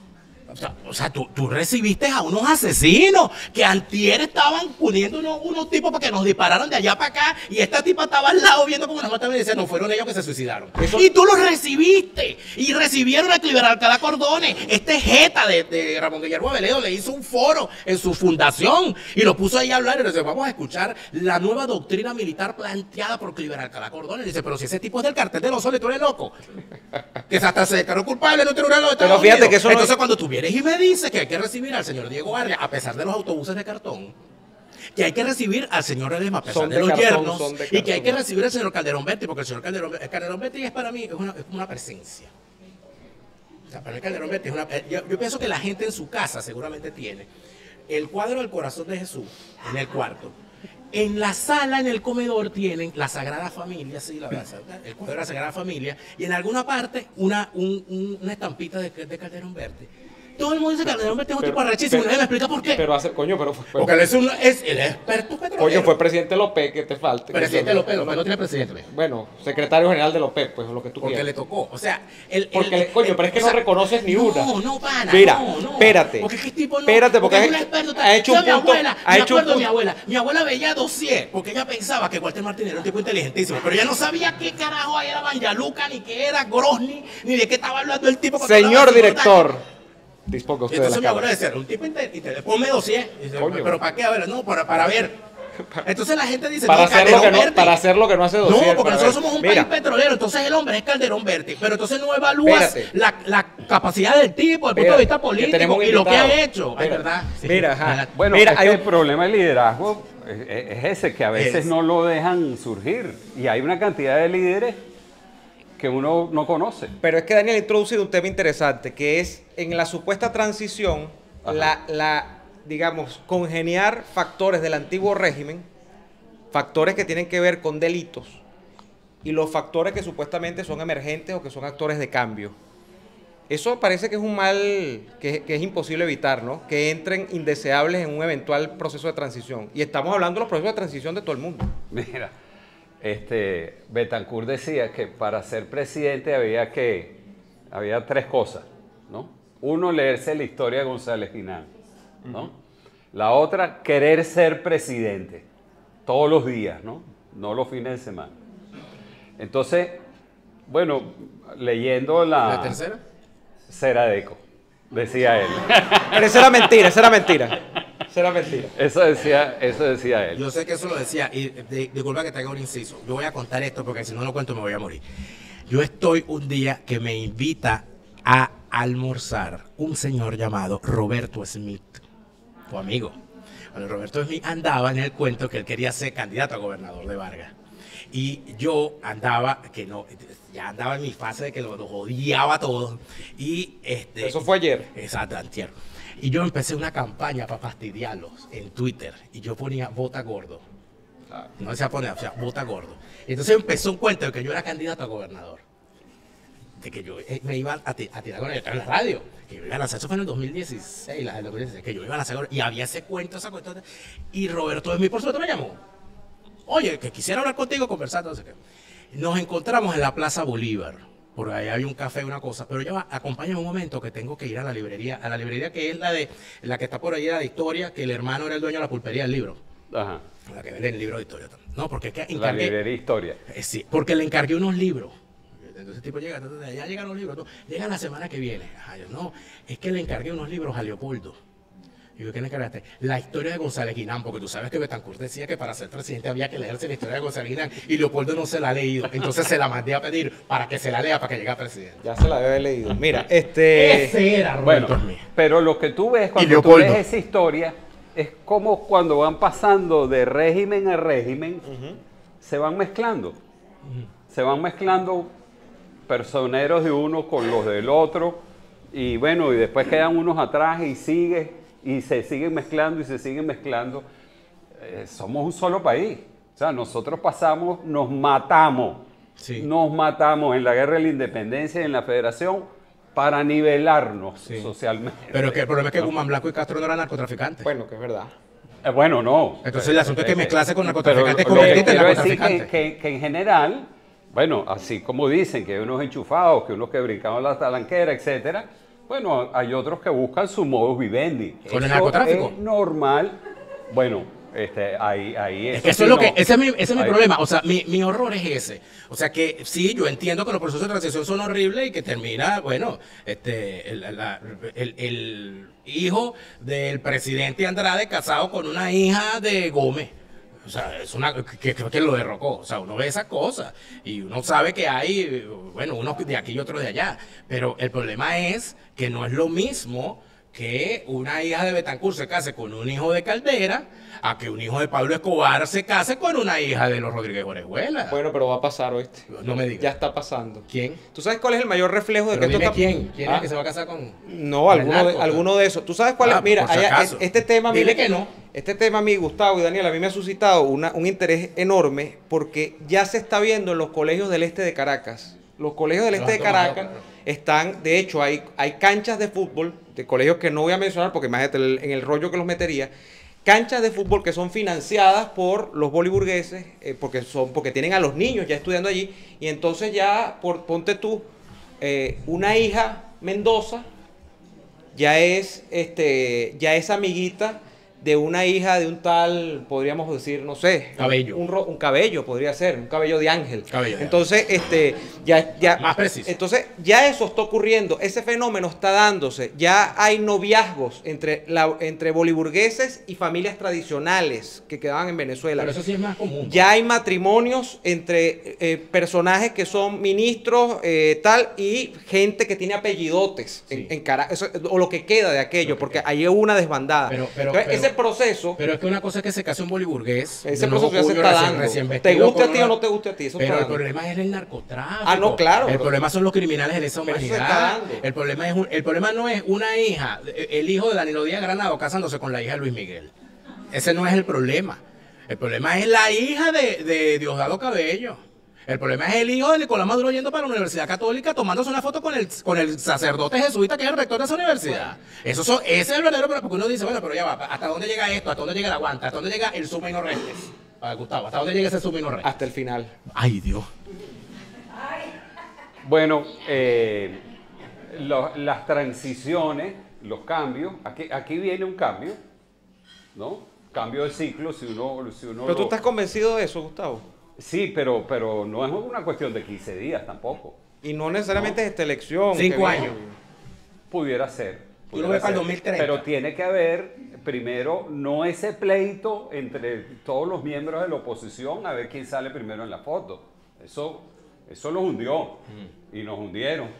O sea, tú recibiste a unos asesinos que antier estaban poniendo unos tipos para que nos dispararan de allá para acá y esta tipa estaba al lado viendo cómo nos mataban y decía, no, fueron ellos que se suicidaron. Y tú los recibiste y recibieron a Cliver Alcalá Cordones. Este jeta de Ramón Guillermo Veledo le hizo un foro en su fundación y lo puso ahí a hablar y le dice, vamos a escuchar la nueva doctrina militar planteada por Cliver Alcalá Cordones. Y dice, pero si ese tipo es del cartel de los soles, tú eres loco. Que hasta se declaró culpable en un tribunal de Estados Unidos. Fíjate que eso entonces cuando tú vienes y me dices que hay que recibir al señor Diego Arria, a pesar de los autobuses de cartón, que hay que recibir al señor Ledesma, a pesar de los yernos, y que hay que recibir al señor Calderón Berti, porque el señor Calderón Berti es para mí es una presencia. O sea, para mí Calderón Berti es una... Yo pienso que la gente en su casa seguramente tiene el cuadro del corazón de Jesús en el cuarto. En la sala, en el comedor, tienen la Sagrada Familia, sí, el cuadro de la Sagrada Familia, y en alguna parte una estampita de Calderón Berti. Todo el mundo dice que Calderón Berti es un tipo arrechísimo, nadie me explica por qué. Porque él es el experto petrolero. Coño, fue presidente López, que te falta. Presidente López no tiene presidente. Bueno, secretario general de López, pues lo que tú quieras. Porque le tocó, o sea... Coño, pero es que no reconoces ni una. No, pana, mira, no. Espérate. Porque qué tipo no... Espérate, porque es un experto. ha hecho un punto... Mi abuela veía dossier, porque ella pensaba que Walter Martínez era un tipo inteligentísimo, pero ella no sabía qué carajo era Banyaluca, ni qué era Grozny, ni de qué estaba hablando el tipo. Señor director... Disponga Y usted de entonces mi la abuelo cámara. decía, un tipo inteligente, ponme 200. Y dice, Coño. ¿pero para qué? A ver, no, para ver. Entonces la gente dice, Para no, hacer, lo Calderón que no, Berti. para hacer lo que no hace No, 200. porque para nosotros ver. somos un Mira, país petrolero, entonces el hombre es Calderón Berti, pero entonces no evalúas Espérate. la capacidad del tipo, desde el punto de vista político y lo que ha hecho. Es verdad. Sí. Mira, ajá. Bueno, Mira, es hay que un- el problema del liderazgo es ese, que a veces no lo dejan surgir. Y hay una cantidad de líderes que uno no conoce. Pero es que Daniel ha introducido un tema interesante, que es en la supuesta transición, digamos, congeniar factores del antiguo régimen, factores que tienen que ver con delitos, y los factores que supuestamente son emergentes o que son actores de cambio. Eso parece que es un mal que es imposible evitar, ¿no? Que entren indeseables en un eventual proceso de transición. Y estamos hablando de los procesos de transición de todo el mundo. Mira, Betancourt decía que para ser presidente había tres cosas, ¿no? Uno, leerse la historia de González Guinán, ¿no? La otra, querer ser presidente todos los días, ¿no? No los fines de semana. Entonces, bueno, leyendo ¿La tercera? Ceradeco, decía él. Pero esa era mentira, esa era mentira. Esa era mentira. Eso decía él. Yo sé que eso lo decía, y disculpa que te haga un inciso. Yo voy a contar esto porque si no lo cuento me voy a morir. Yo estoy un día que me invita a almorzar un señor llamado Roberto Smith, tu amigo. Bueno, Roberto Smith andaba en el cuento que él quería ser candidato a gobernador de Vargas. Y yo andaba, ya andaba en mi fase de que los odiaba a todos. Y Eso fue ayer. Exacto, antier. Y yo empecé una campaña para fastidiarlos en Twitter. Y yo ponía vota gordo. No decía poner, o sea, vota gordo. Y entonces empezó un cuento de que yo era candidato a gobernador. De que yo me iba a tirar con ellos en la radio. Que yo iba a lanzar, eso fue en el 2016, que yo iba a lanzar. Y había ese cuento, esa cuestión. Y Roberto de mí, por suerte, me llamó. Oye, que quisiera hablar contigo, conversar, no sé qué. Nos encontramos en la Plaza Bolívar. Por ahí había un café, una cosa. Pero ya acompáñame un momento que tengo que ir a la librería que es la que está por ahí, la de Historia, que el hermano era el dueño de la pulpería del libro. Ajá. La que vende el libro de historia. No, porque es que La librería Historia. sí, porque le encargué unos libros. Entonces el tipo llega, ya llegan los libros. No, llegan la semana que viene. Ajá, yo, no, es que le encargué unos libros a Leopoldo. Y yo, ¿qué le encargaste? La historia de González Guinán, porque tú sabes que Betancourt decía que para ser presidente había que leerse la historia de González Guinán y Leopoldo no se la ha leído. Entonces se la mandé a pedir para que se la lea para que llegue a presidente. Ya se la había leído. Mira, Ese era Roberto Bueno, Smith. pero lo que tú ves Y cuando tú Leopoldo. ves esa historia es como cuando van pasando de régimen a régimen, se van mezclando. Se van mezclando personeros de uno con los del otro, y bueno, y después quedan unos atrás y se siguen mezclando y se siguen mezclando. Somos un solo país. O sea, nosotros pasamos, nos matamos Sí. en la guerra de la independencia y en la federación para nivelarnos Sí. socialmente. Pero que el problema es que Guzmán Blanco y Castro no eran narcotraficantes. bueno, que es verdad. Bueno, no. Entonces el asunto es que mezclarse con narcotraficantes Pero es lo que convertirte en quiero decir narcotraficante. que en general, bueno, así como dicen que hay unos enchufados, que unos que brincaban la talanquera, etcétera, bueno, hay otros que buscan su modus vivendi. ¿Con el Eso narcotráfico? es normal. Bueno, ahí Es que eso es lo que, ese es mi ahí- problema, o sea, mi horror es ese. O sea que sí, yo entiendo que los procesos de transición son horribles y que termina, bueno, el hijo del presidente Andrade casado con una hija de Gómez. O sea, es una que lo derrocó. O sea, uno ve esas cosas y uno sabe que hay, bueno, unos de aquí y otros de allá. Pero el problema es que no es lo mismo que una hija de Betancourt se case con un hijo de Caldera a que un hijo de Pablo Escobar se case con una hija de los Rodríguez Orejuela. Bueno, pero va a pasar, ¿oíste? No me digas. Ya está pasando. ¿Quién? ¿Tú sabes cuál es el mayor reflejo de Pero que esto dime está... quién. ¿Quién es Ah, el que se va a casar con...? No, alguno de esos. ¿Tú sabes cuál es? Ah, Mira, por si acaso. este tema... Dile mira, que no. Este tema a mí, Gustavo y Daniel, a mí me ha suscitado un interés enorme porque ya se está viendo en los colegios del este de Caracas. Los colegios del Lo este han de tomado, Caracas claro. están, de hecho, hay canchas de fútbol, de colegios que no voy a mencionar porque imagínate en el rollo que los metería, canchas de fútbol que son financiadas por los boliburgueses, porque tienen a los niños ya estudiando allí, y entonces ya, ponte tú, una hija Mendoza ya es amiguita de una hija de un tal, podríamos decir, no sé, Cabello. Un cabello podría ser, un cabello de ángel. Cabello de Entonces, ya Más preciso. Entonces, ya eso está ocurriendo, ese fenómeno está dándose, ya hay noviazgos entre boliburgueses y familias tradicionales que quedaban en Venezuela. Pero eso sí es más común. Ya hay matrimonios entre personajes que son ministros, tal, y gente que tiene apellidotes Sí. en Caracas, o lo que queda de aquello, porque ahí hubo una desbandada. Entonces, ese proceso, Pero es que una cosa es que se case un boliburgués. ese de proceso ya se cuyo está recién- dando. recién Te vestido guste a con ti una- o no te guste a ti, eso Pero está el dando. problema es el narcotráfico. Ah, no, claro. El problema son los criminales de esa Pero eso se humanidad. está dando. El problema no es una hija, el hijo de Danilo Díaz Granado casándose con la hija de Luis Miguel. Ese no es el problema. El problema es la hija de Diosdado Cabello. El problema es el hijo de Nicolás Maduro yendo para la Universidad Católica tomándose una foto con el sacerdote jesuita que es el rector de esa universidad. Ese es el verdadero problema, porque uno dice, bueno, pero ya va, ¿hasta dónde llega esto? ¿Hasta dónde llega el aguante? ¿Hasta dónde llega el suma y no restes? Gustavo, ¿hasta dónde llega ese suma y no restes? Hasta el final. Ay, Dios. Bueno, las transiciones, los cambios, aquí viene un cambio, ¿no? Cambio de ciclo, si uno Pero tú estás convencido de eso, Gustavo. Sí, pero no es una cuestión de 15 días tampoco. Y no necesariamente es esta elección. 5 que años. viene. Pudiera ser. Tú lo ves para el ser. 2030. Pero tiene que haber, primero, no ese pleito entre todos los miembros de la oposición a ver quién sale primero en la foto. Eso los hundió. Y nos hundieron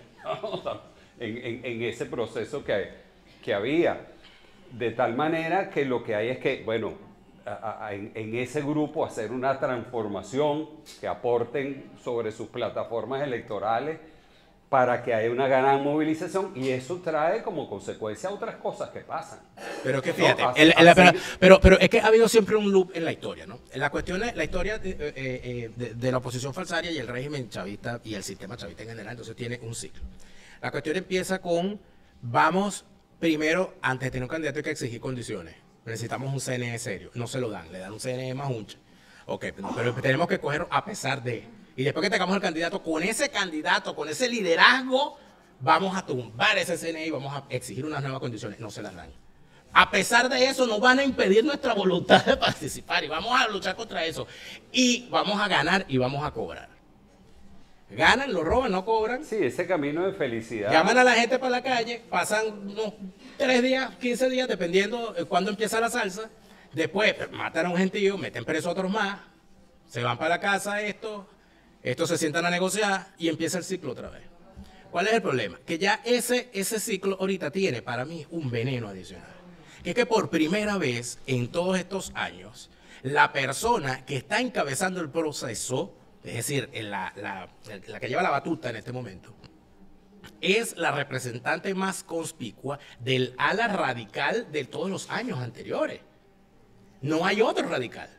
en ese proceso que había. De tal manera que lo que hay es que, bueno, en ese grupo hacer una transformación que aporten sobre sus plataformas electorales para que haya una gran movilización, y eso trae como consecuencia otras cosas que pasan. Pero que fíjate, No, así- pero es que ha habido siempre un loop en la historia, ¿no? La cuestión es la historia de la oposición falsaria y el régimen chavista y el sistema chavista en general, entonces tiene un ciclo. La cuestión empieza con, vamos primero, antes de tener un candidato hay que exigir condiciones. Necesitamos un CNE serio, no se lo dan, le dan un CNE más uncha. Ok, no, pero tenemos que cogerlo a pesar de. Y después que tengamos el candidato, con ese liderazgo, vamos a tumbar ese CNE y vamos a exigir unas nuevas condiciones. No se las dan. A pesar de eso, nos van a impedir nuestra voluntad de participar y vamos a luchar contra eso. Y vamos a ganar y vamos a cobrar. Ganan, lo roban, no cobran. Sí, ese camino de felicidad. Llaman a la gente para la calle, pasan unos 3 días, 15 días, dependiendo de cuándo empieza la salsa. Después matan a un gentío, meten preso a otros más, se van para la casa estos se sientan a negociar y empieza el ciclo otra vez. ¿Cuál es el problema? Que ya ese ciclo ahorita tiene para mí un veneno adicional. Que es que por primera vez en todos estos años, la persona que está encabezando el proceso, es decir, la que lleva la batuta en este momento, es la representante más conspicua del ala radical de todos los años anteriores. No hay otro radical.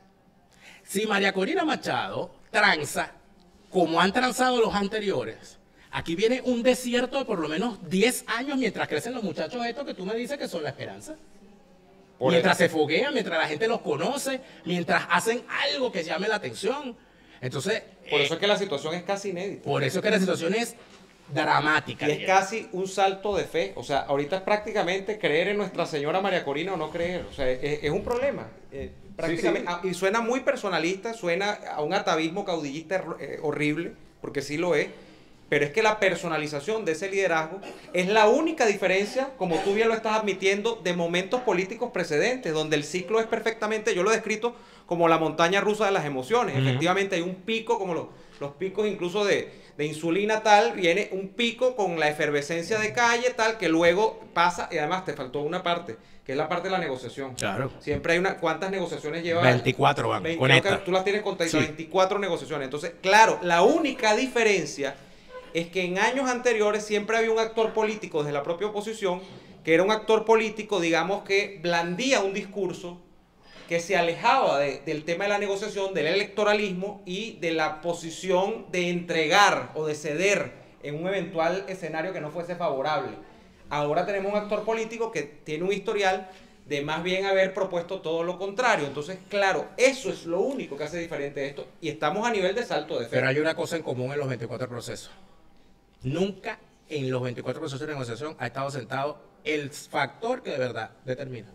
Si María Corina Machado tranza como han transado los anteriores, aquí viene un desierto de por lo menos 10 años mientras crecen los muchachos estos que tú me dices que son la esperanza. Mientras se foguean, mientras la gente los conoce, mientras hacen algo que llame la atención. Entonces, Por eso es que la situación es casi inédita. por eso es que la situación es dramática. Y es casi un salto de fe. O sea, ahorita es prácticamente creer en Nuestra Señora María Corina o no creer. O sea, es un problema. Prácticamente. Sí, sí. Y suena muy personalista, suena a un atavismo caudillista horrible, porque sí lo es. Pero es que la personalización de ese liderazgo es la única diferencia, como tú bien lo estás admitiendo, de momentos políticos precedentes, donde el ciclo es perfectamente, yo lo he descrito como la montaña rusa de las emociones. Efectivamente hay un pico, como los picos incluso de insulina tal, viene un pico con la efervescencia de calle tal, que luego pasa, y además te faltó una parte, que es la parte de la negociación. Claro. Siempre hay ¿cuántas negociaciones lleva? 24 van, con creo que esta. tú las tienes contadas, Sí. 24 negociaciones. Entonces, claro, la única diferencia es que en años anteriores siempre había un actor político desde la propia oposición, que era un actor político, digamos, que blandía un discurso que se alejaba del tema de la negociación, del electoralismo y de la posición de entregar o de ceder en un eventual escenario que no fuese favorable. Ahora tenemos un actor político que tiene un historial de más bien haber propuesto todo lo contrario. Entonces, claro, eso es lo único que hace diferente esto, y estamos a nivel de salto de fe. Pero hay una cosa en común en los 24 procesos. Nunca en los 24 procesos de negociación ha estado sentado el factor que de verdad determina.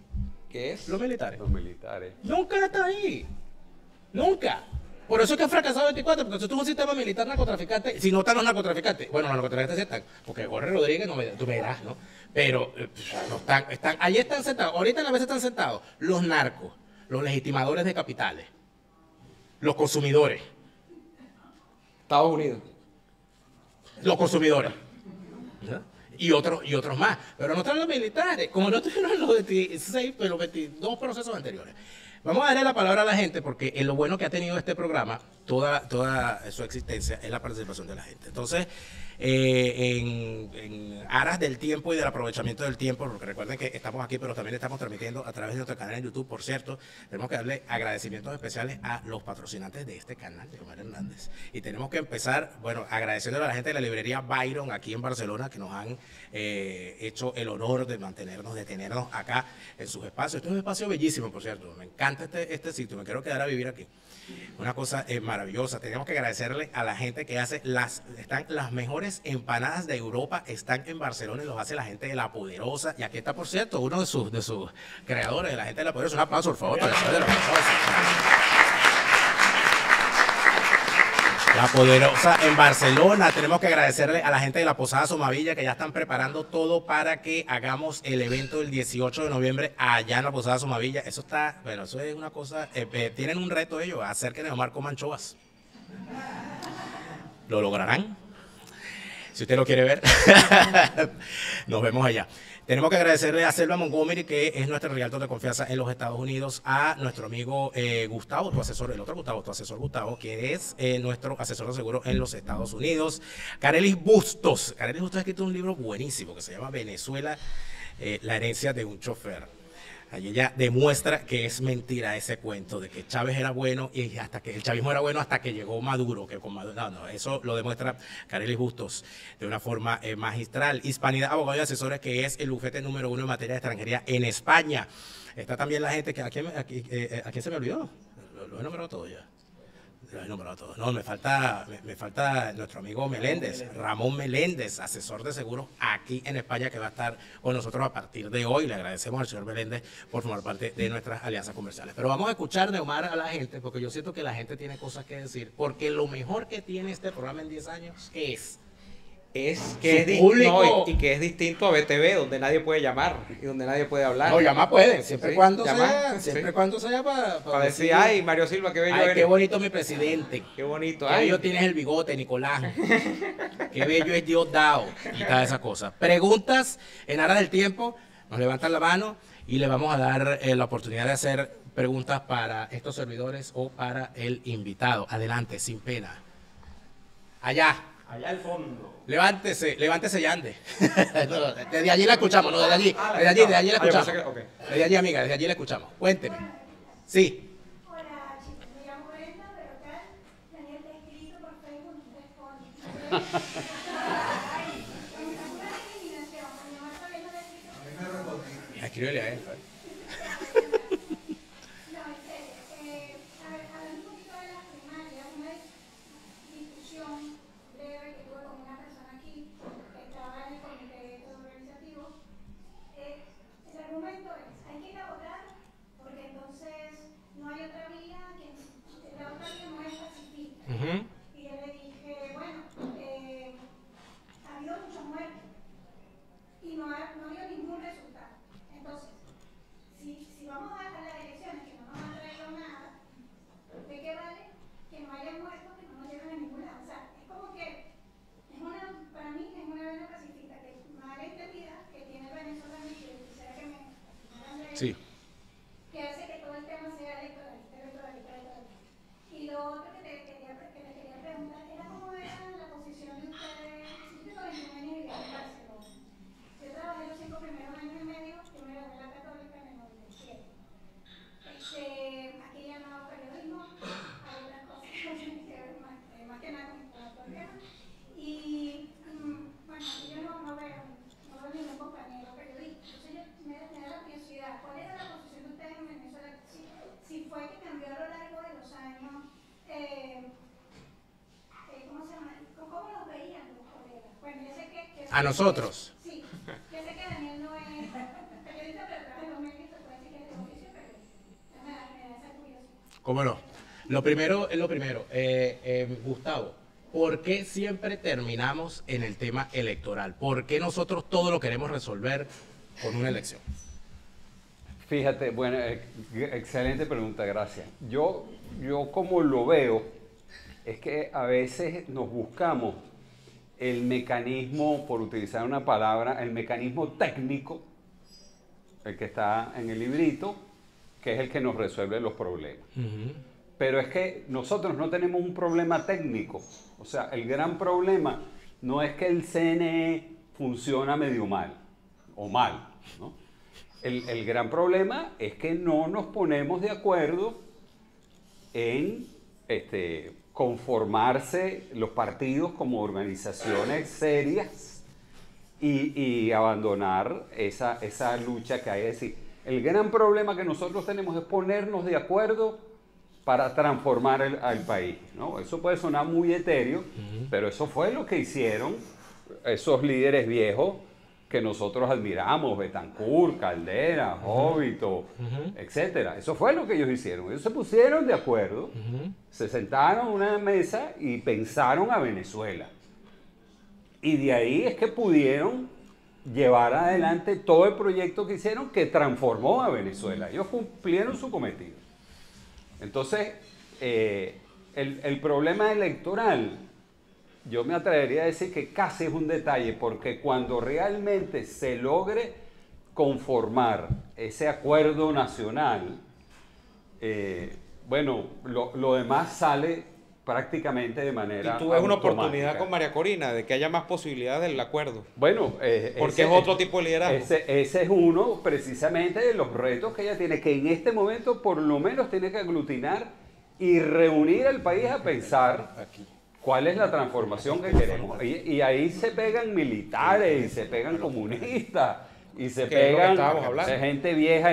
¿Qué es? Los militares. Los militares. Nunca está ahí. Nunca. Por eso es que ha fracasado 24, porque si tú un sistema militar narcotraficante, si no están los narcotraficantes, bueno, los narcotraficantes sí están, porque Jorge Rodríguez, no me, tú verás, ¿no? Pero no están, ahí están sentados, ahorita en la mesa están sentados los narcos, los legitimadores de capitales, los consumidores. Estados Unidos. Los consumidores. ¿No? Y otros más. Pero no están los militares, como no tuvieron los 26, pero los 22 procesos anteriores. Vamos a darle la palabra a la gente porque lo bueno que ha tenido este programa, toda su existencia, es la participación de la gente. Entonces, en aras del tiempo y del aprovechamiento del tiempo, porque recuerden que estamos aquí, pero también estamos transmitiendo a través de nuestro canal en YouTube. Por cierto, tenemos que darle agradecimientos especiales a los patrocinantes de este canal, de Omar Hernández. Y tenemos que empezar, bueno, agradeciendo a la gente de la librería Byron aquí en Barcelona, que nos han hecho el honor de tenernos acá en sus espacios. Esto es un espacio bellísimo, por cierto. Me encanta este sitio, me quiero quedar a vivir aquí. Una cosa maravillosa. Tenemos que agradecerle a la gente que hace las mejores empanadas de Europa, están en Barcelona y los hace la gente de La Poderosa. Y aquí está, por cierto, uno de sus creadores, de la gente de La Poderosa. Un aplauso, por favor, para el señor de La Poderosa. La Poderosa en Barcelona. Tenemos que agradecerle a la gente de la Posada Somavilla que ya están preparando todo para que hagamos el evento del 18 de noviembre allá en la Posada Somavilla. Eso está, bueno, eso es una cosa, tienen un reto ellos, hacer que Neomar coma anchoas. ¿Lo lograrán? Si usted lo quiere ver, nos vemos allá. Tenemos que agradecerle a Selva Montgomery, que es nuestro realtor de confianza en los Estados Unidos, a nuestro amigo Gustavo, tu asesor, el otro Gustavo, tu asesor Gustavo, que es nuestro asesor de seguro en los Estados Unidos. Carelis Bustos. Carelis Bustos ha escrito un libro buenísimo que se llama Venezuela, la herencia de un chofer. Allí ella demuestra que es mentira ese cuento de que Chávez era bueno y hasta que el chavismo era bueno hasta que llegó Maduro, que con Maduro, no, eso lo demuestra Carelis Bustos de una forma magistral. Hispanidad, abogado y asesores, que es el bufete número 1 en materia de extranjería en España. Está también la gente que ¿a quién se me olvidó? Lo he nombrado todo ya. Lo he nombrado todo. No, me falta nuestro amigo Meléndez, Ramón Meléndez, asesor de seguros aquí en España, que va a estar con nosotros a partir de hoy. Le agradecemos al señor Meléndez por formar parte de nuestras alianzas comerciales. Pero vamos a escuchar de Omar a la gente, porque yo siento que la gente tiene cosas que decir, porque lo mejor que tiene este programa en 10 años es que público. Y que es distinto a BTV, donde nadie puede llamar y donde nadie puede hablar. No, llamar pueden, siempre y Sí, cuando llamar, sea, sí. para decir, ay, Mario Silva, qué bello ay, eres. qué bonito mi presidente. Qué bonito. Qué Ay, bello tienes el bigote, Nicolás. Qué bello es Dios dado. Y todas esas cosas. Preguntas en aras del tiempo. Nos levantan la mano y le vamos a dar la oportunidad de hacer preguntas para estos servidores o para el invitado. Adelante, sin pena. Allá allá al fondo. Levántese, Yande. No, desde allí la escuchamos, no, desde allí la escuchamos. Desde allí, amiga, desde allí la escuchamos. Cuénteme. Sí. Hola chicos, me llamo Brenda, pero tal, Daniel te he escrito por Facebook, no te respondo. Una discriminación, mi mamá todavía no le escrito. Escríbele a él. No, en serio, a ver, hablando un poquito de las primarias, una discusión breve que tuve con una persona aquí, que estaba en el comité organizativo, el argumento es, hay que ir a votar, porque entonces no hay otra vía, la otra vía no es pacífica. Y yo le dije, bueno, ha habido muchos muertos y no ha habido ningún resultado. Entonces, si vamos a las elecciones que no nos han traído nada, ¿de qué vale que no haya muertos que no nos lleven a ningún lado? O sea, es como que para mí es una vena pacífica, que mal entendida que tiene Venezuela y que quisiera que me hagan Sí. que hace que todo el tema sea electoralista. Y lo otro que les quería preguntar era cómo era la posición de ustedes. Yo tengo 21 años y viví en Barcelona. Yo trabajé los 5 primeros años y medio, yo me gradué en la Católica en el 97. Aquí ya no hago periodismo, hay otras cosas que tienen que ver más que nada con todo el tema. Y bueno, yo no veo ningún compañero periodista. Entonces me da la curiosidad, ¿cuál era la posición de ustedes en Venezuela? Si fue que cambió a lo largo de los años, ¿cómo se llama? ¿Cómo los veían los colegas? Bueno, yo sé que A nosotros. Sí, yo sé que Daniel no es periodista, pero trabaja en los medios, se puede decir que es de los ¿Cómo no? Lo primero es lo primero. Gustavo, ¿por qué siempre terminamos en el tema electoral? ¿Por qué nosotros todo lo queremos resolver con una elección? Fíjate, bueno, excelente pregunta, gracias. Yo como lo veo, es que a veces nos buscamos el mecanismo, por utilizar una palabra, el mecanismo técnico, el que está en el librito, que es el que nos resuelve los problemas. Pero es que nosotros no tenemos un problema técnico. O sea, el gran problema no es que el CNE funciona medio mal o mal, ¿no? El gran problema es que no nos ponemos de acuerdo en conformarse los partidos como organizaciones serias y abandonar esa lucha que hay. Es decir, el gran problema que nosotros tenemos es ponernos de acuerdo para transformar al país, ¿no? Eso puede sonar muy etéreo, pero eso fue lo que hicieron esos líderes viejos que nosotros admiramos, Betancourt, Caldera, Jóbito, etcétera. Eso fue lo que ellos hicieron. Ellos se pusieron de acuerdo, se sentaron en una mesa y pensaron a Venezuela. Y de ahí es que pudieron llevar adelante todo el proyecto que hicieron que transformó a Venezuela. Ellos cumplieron su cometido. Entonces, el problema electoral, yo me atrevería a decir que casi es un detalle, porque cuando realmente se logre conformar ese acuerdo nacional, bueno, lo demás sale prácticamente de manera Y tú ves una automática. oportunidad con María Corina de que haya más posibilidades del acuerdo. Bueno, Porque es otro tipo de liderazgo. Ese es uno precisamente de los retos que ella tiene, que en este momento por lo menos tiene que aglutinar y reunir al país a pensar cuál es la transformación que queremos. Y ahí se pegan militares, y se pegan comunistas, y se Que es lo que pegan estábamos hablando. gente vieja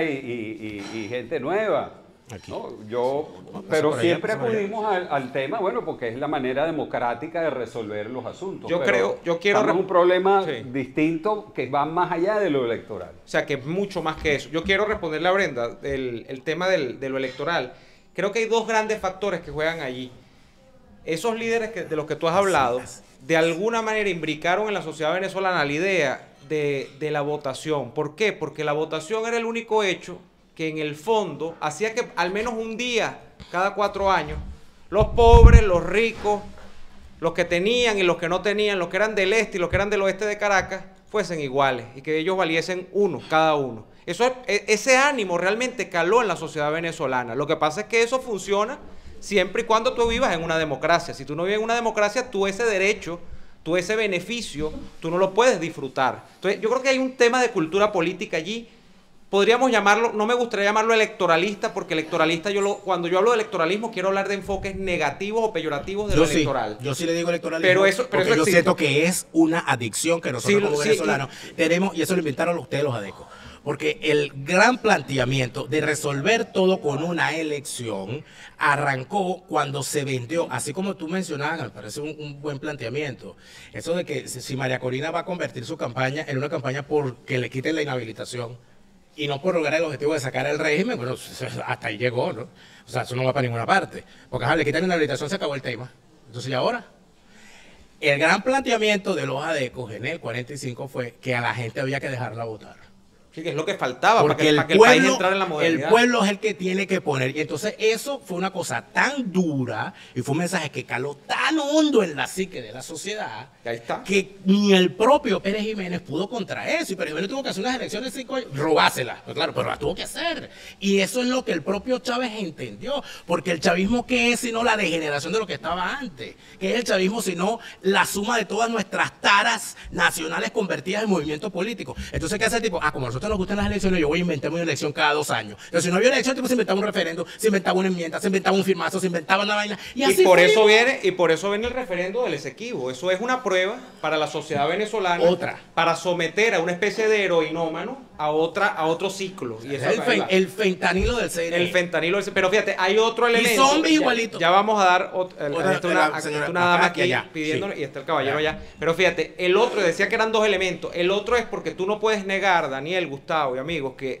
y gente nueva. Aquí. ¿No? Pasa Pero por allá, siempre pasa por allá. acudimos al tema, bueno, porque es la manera democrática de resolver los asuntos. Yo Pero quiero estamos en un problema Sí. distinto que va más allá de lo electoral. O sea, que es mucho más que eso. Yo quiero responderle a Brenda el tema de lo electoral. Creo que hay dos grandes factores que juegan allí. Esos líderes de los que tú has hablado, de alguna manera imbricaron en la sociedad venezolana la idea de la votación. ¿Por qué? Porque la votación era el único hecho que en el fondo hacía que al menos un día cada 4 años, los pobres, los ricos, los que tenían y los que no tenían, los que eran del este y los que eran del oeste de Caracas, fuesen iguales y que ellos valiesen uno, cada uno. Ese ánimo realmente caló en la sociedad venezolana. Lo que pasa es que eso funciona siempre y cuando tú vivas en una democracia. Si tú no vives en una democracia, tú ese derecho, tú ese beneficio, tú no lo puedes disfrutar. Entonces, yo creo que hay un tema de cultura política allí. Podríamos llamarlo, no me gustaría llamarlo electoralista, porque electoralista, cuando yo hablo de electoralismo, quiero hablar de enfoques negativos o peyorativos de lo electoral. Yo sí le digo electoralismo, Pero eso porque yo existe. siento que es una adicción que nosotros como Sí, venezolanos tenemos, y eso lo inventaron ustedes los adecos. Porque el gran planteamiento de resolver todo con una elección arrancó cuando se vendió, así como tú mencionabas, me parece un buen planteamiento, eso de que si María Corina va a convertir su campaña en una campaña porque le quiten la inhabilitación, y no por lograr el objetivo de sacar el régimen, bueno, hasta ahí llegó, ¿no? O sea, eso no va para ninguna parte. Porque le quitan la inhabilitación, se acabó el tema. Entonces, ¿y ahora? El gran planteamiento de los adecos en el 45 fue que a la gente había que dejarla votar. Sí, que es lo que faltaba Porque para que el país entrara en la modernidad. el pueblo es el que tiene que poner. Y entonces eso fue una cosa tan dura y fue un mensaje que caló tan hondo en la psique de la sociedad Y ahí está. que ni el propio Pérez Jiménez pudo contra eso. Y Pérez Jiménez tuvo que hacer unas elecciones de 5 años, robárselas. Pues claro, pero las tuvo que hacer. Y eso es lo que el propio Chávez entendió. Porque el chavismo, ¿qué es sino la degeneración de lo que estaba antes? ¿Qué es el chavismo sino la suma de todas nuestras taras nacionales convertidas en movimiento político? Entonces, ¿qué hace el tipo? Como a nosotros nos gustan las elecciones, yo voy a inventar una elección cada 2 años. Pero si no había elección, el tipo se inventaba un referendo, se inventaba una enmienda, se inventaba un firmazo, se inventaba una vaina. Y así por fue. eso viene el referendo del Esequibo. Eso es una prueba para la sociedad venezolana. Otra. Para someter a una especie de heroinómano a otro ciclo. Y eso El fentanilo del CNE. el fentanilo. Pero fíjate, hay otro elemento. zombies Ya- igualito. Ya vamos a dar Otra- está la señora una dama acá y aquí allá. pidiéndole Sí. y está el caballero allá. Pero fíjate, el otro, decía que eran 2 elementos. El otro es porque tú no puedes negar, Daniel, Gustavo y amigos, que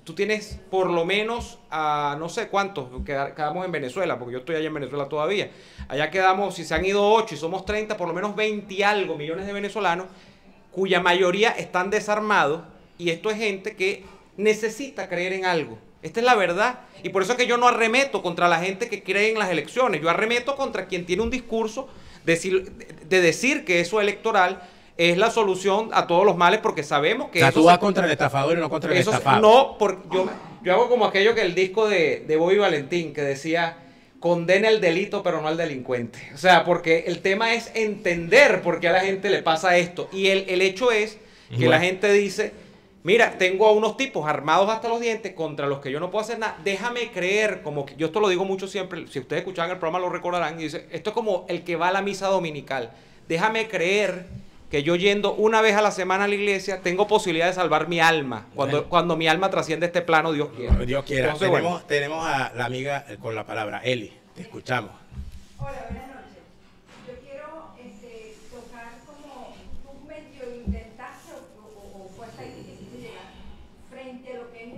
tú tienes por lo menos a no sé cuántos quedamos en Venezuela, porque yo estoy allá en Venezuela todavía. Allá quedamos, si se han ido 8 y somos 30, por lo menos 20 y algo millones de venezolanos, cuya mayoría están desarmados, y esto es gente que necesita creer en algo. Esta es la verdad. Y por eso es que yo no arremeto contra la gente que cree en las elecciones. Yo arremeto contra quien tiene un discurso de decir que eso electoral es la solución a todos los males, porque sabemos que... O sea, tú vas contra el estafador y no contra el estafado. No, porque yo hago como aquello que el disco de Bobby Valentín, que decía, condena el delito pero no al delincuente. O sea, porque el tema es entender por qué a la gente le pasa esto. Y el hecho es que la gente dice, mira, tengo a unos tipos armados hasta los dientes contra los que yo no puedo hacer nada. Déjame creer, como que yo esto lo digo mucho siempre, si ustedes escuchaban el programa lo recordarán, y dice, esto es como el que va a la misa dominical. Déjame creer que yo yendo una vez a la semana a la iglesia tengo posibilidad de salvar mi alma. Cuando mi alma trasciende este plano, Dios quiera. Dios quiera. Entonces, tenemos a la amiga con la palabra. Eli, te escuchamos. Hola, buenas noches. Yo quiero tocar como tú medio intentaste o fue hasta ahí que quisiste llegar frente a lo que es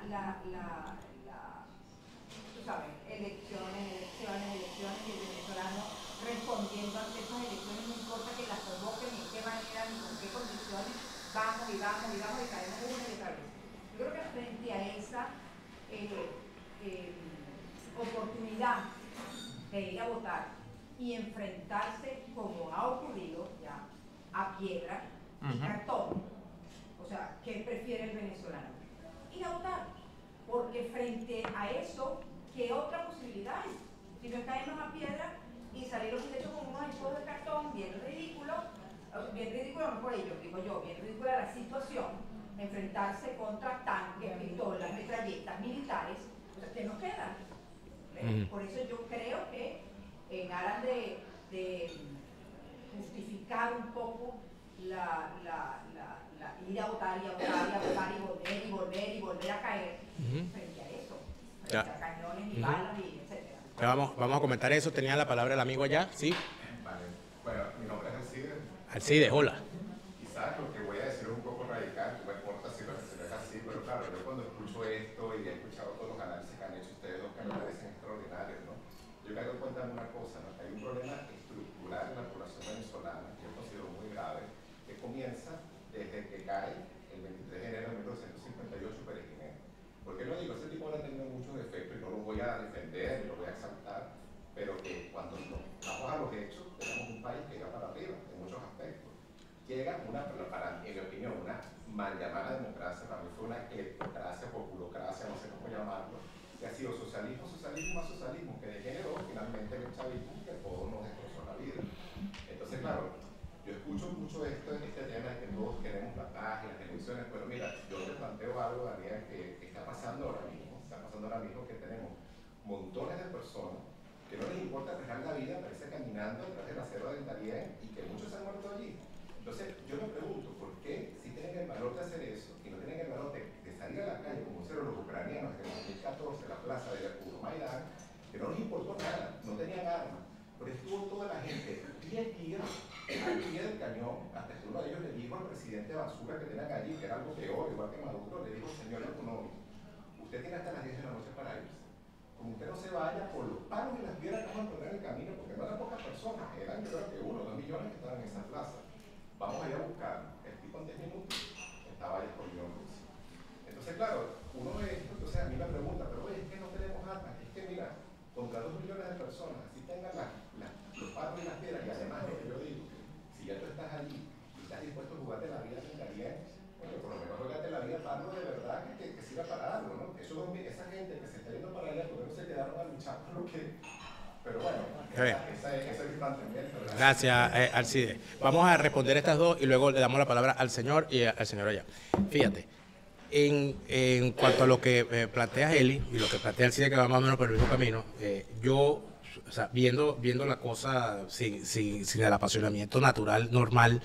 tú sabes, elecciones, y el venezolano respondiendo ante esas elecciones, no importa que las convoquen, en qué manera, ni con qué condiciones, vamos y caemos una y otra vez. Yo creo que frente a esa oportunidad de ir a votar y enfrentarse, como ha ocurrido ya, a piedra y cartón. O sea, ¿qué prefiere el venezolano? Ir a votar. Porque frente a eso, ¿qué otra posibilidad hay? Si no es caernos a piedra y salir los hechos con unos escudos de cartón bien ridículo no por ello, digo yo, bien ridícula la situación, enfrentarse contra tanques, pistolas, metralletas, militares, o sea, ¿qué nos queda? Por eso yo creo que en aras de justificar un poco ir a votar y volver a caer frente a eso, frente a cañones y balas y etcétera. Vamos a comentar eso. Tenía la palabra el amigo allá, ¿sí? Vale. Bueno, mi nombre es Alcides. Alcides, hola. Quizás lo que voy a decir es un poco radical, no importa si lo es así, pero claro, yo cuando escucho esto y he escuchado todos los análisis que han hecho ustedes dos, que me parecen extraordinarios, ¿no? Yo caigo en cuenta de una cosa, ¿no? Hay un problema estructural en la población venezolana, que yo considero muy grave, que comienza desde que cae el 23 de enero de 1958 Pérez Jiménez. ¿Por qué lo digo? Ese tipo ha tenido muchos defectos y no lo voy a defender, ni lo voy a exaltar, pero que cuando nos vamos a los hechos, tenemos un país que va para arriba en muchos aspectos. Llega en mi opinión, una mal llamada democracia, para mí fue una cleptocracia, populocracia, no sé cómo llamarlo, que ha sido socialismo más socialismo, que degeneró finalmente el chavismo, que todo nos destrozó la vida. Entonces, claro, yo escucho mucho este tema de que todos queremos la paz y las elecciones, pero mira, yo te planteo algo, Daniel, que está pasando ahora mismo, que tenemos montones de personas que no les importa arriesgar la vida, parece caminando detrás de la selva del Darién y que muchos se han muerto allí. Entonces, yo me pregunto, ¿por qué si tienen el valor de hacer eso y no tienen el valor de salir a la calle como hicieron los ucranianos en el 2014 en la plaza de Euromaidan, que no les importó nada, no tenían armas, pero estuvo toda la gente pie al pie del cañón, hasta que uno de ellos le dijo al presidente basura que tenían allí, que era algo peor, igual que Maduro, le dijo, señor económico, usted tiene hasta las 10 de la noche para irse. Como usted no se vaya por los palos y las piedras que vamos a poner en el camino, porque no eran pocas personas, eran yo creo que 1 o 2 millones que estaban en esa plaza. Vamos a ir a buscar. El tipo en 10 minutos estaba ahí escondido en Rusia. Entonces, claro, uno ve esto, entonces a mí me pregunta, pero oye, es que no tenemos armas, es que mira, contra 2 millones de personas, así tengan los palos y las piedras, y además lo que yo digo, si ya tú estás allí y estás dispuesto a jugarte la vida sin caliente, bueno, por lo menos jugate la vida para algo de verdad que sirva para algo, ¿no? Esa gente que se está yendo para allá, porque no se quedaron a luchar por lo que... Pero bueno, esa es mi planteamiento. Gracias, Alcides. Vamos a responder estas dos y luego le damos la palabra al señor y al señor allá. Fíjate, en cuanto a lo que plantea Eli y lo que plantea Alcides, que va más o menos por el mismo camino, yo, o sea, viendo la cosa sin el apasionamiento natural, normal,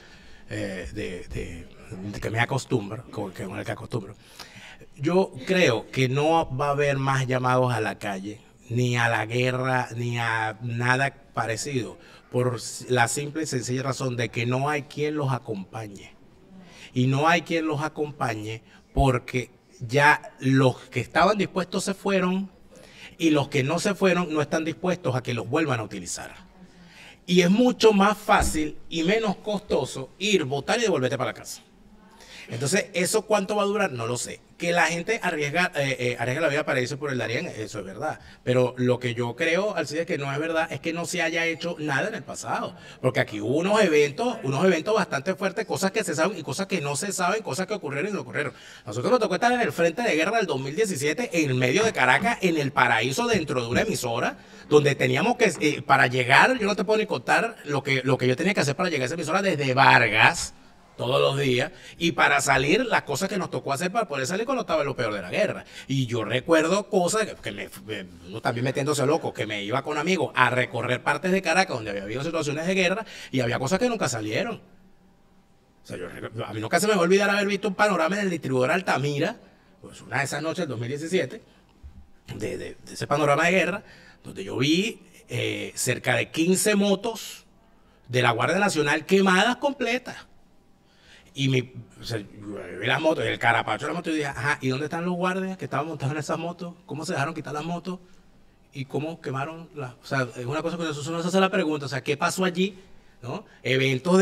de que me acostumbro, con el que acostumbro, yo creo que no va a haber más llamados a la calle, ni a la guerra, ni a nada parecido, por la simple y sencilla razón de que no hay quien los acompañe. Y no hay quien los acompañe porque ya los que estaban dispuestos se fueron y los que no se fueron no están dispuestos a que los vuelvan a utilizar. Y es mucho más fácil y menos costoso ir, votar y devolverte para la casa. Entonces, ¿eso cuánto va a durar? No lo sé. Que la gente arriesga la vida para irse por el Darién, eso es verdad. Pero lo que yo creo, Alcides, que no es verdad, es que no se haya hecho nada en el pasado. Porque aquí hubo unos eventos bastante fuertes, cosas que se saben y cosas que no se saben, cosas que ocurrieron y no ocurrieron. Nosotros nos tocó estar en el frente de guerra del 2017, en medio de Caracas, en el paraíso, dentro de una emisora, donde teníamos que, para llegar, yo no te puedo ni contar lo que yo tenía que hacer para llegar a esa emisora desde Vargas, todos los días, y para salir, las cosas que nos tocó hacer para poder salir cuando estaba en lo peor de la guerra. Y yo recuerdo cosas que uno también metiéndose loco, que me iba con amigos a recorrer partes de Caracas donde había habido situaciones de guerra y había cosas que nunca salieron. O sea, a mí nunca se me va a olvidar haber visto un panorama en el distribuidor Altamira, pues una de esas noches del 2017, de ese panorama de guerra, donde yo vi cerca de 15 motos de la Guardia Nacional quemadas completas. Y yo vi las motos, el carapacho de la moto, y dije, ajá, ¿y dónde están los guardias que estaban montados en esas motos? ¿Cómo se dejaron quitar las motos? ¿Y cómo quemaron las? O sea, es una cosa que uno se hace la pregunta, o sea, ¿qué pasó allí? ¿No? Eventos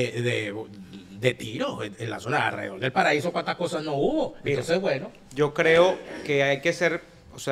de tiros en la zona alrededor del paraíso, ¿cuántas cosas no hubo? Entonces, bueno. Yo creo que hay que ser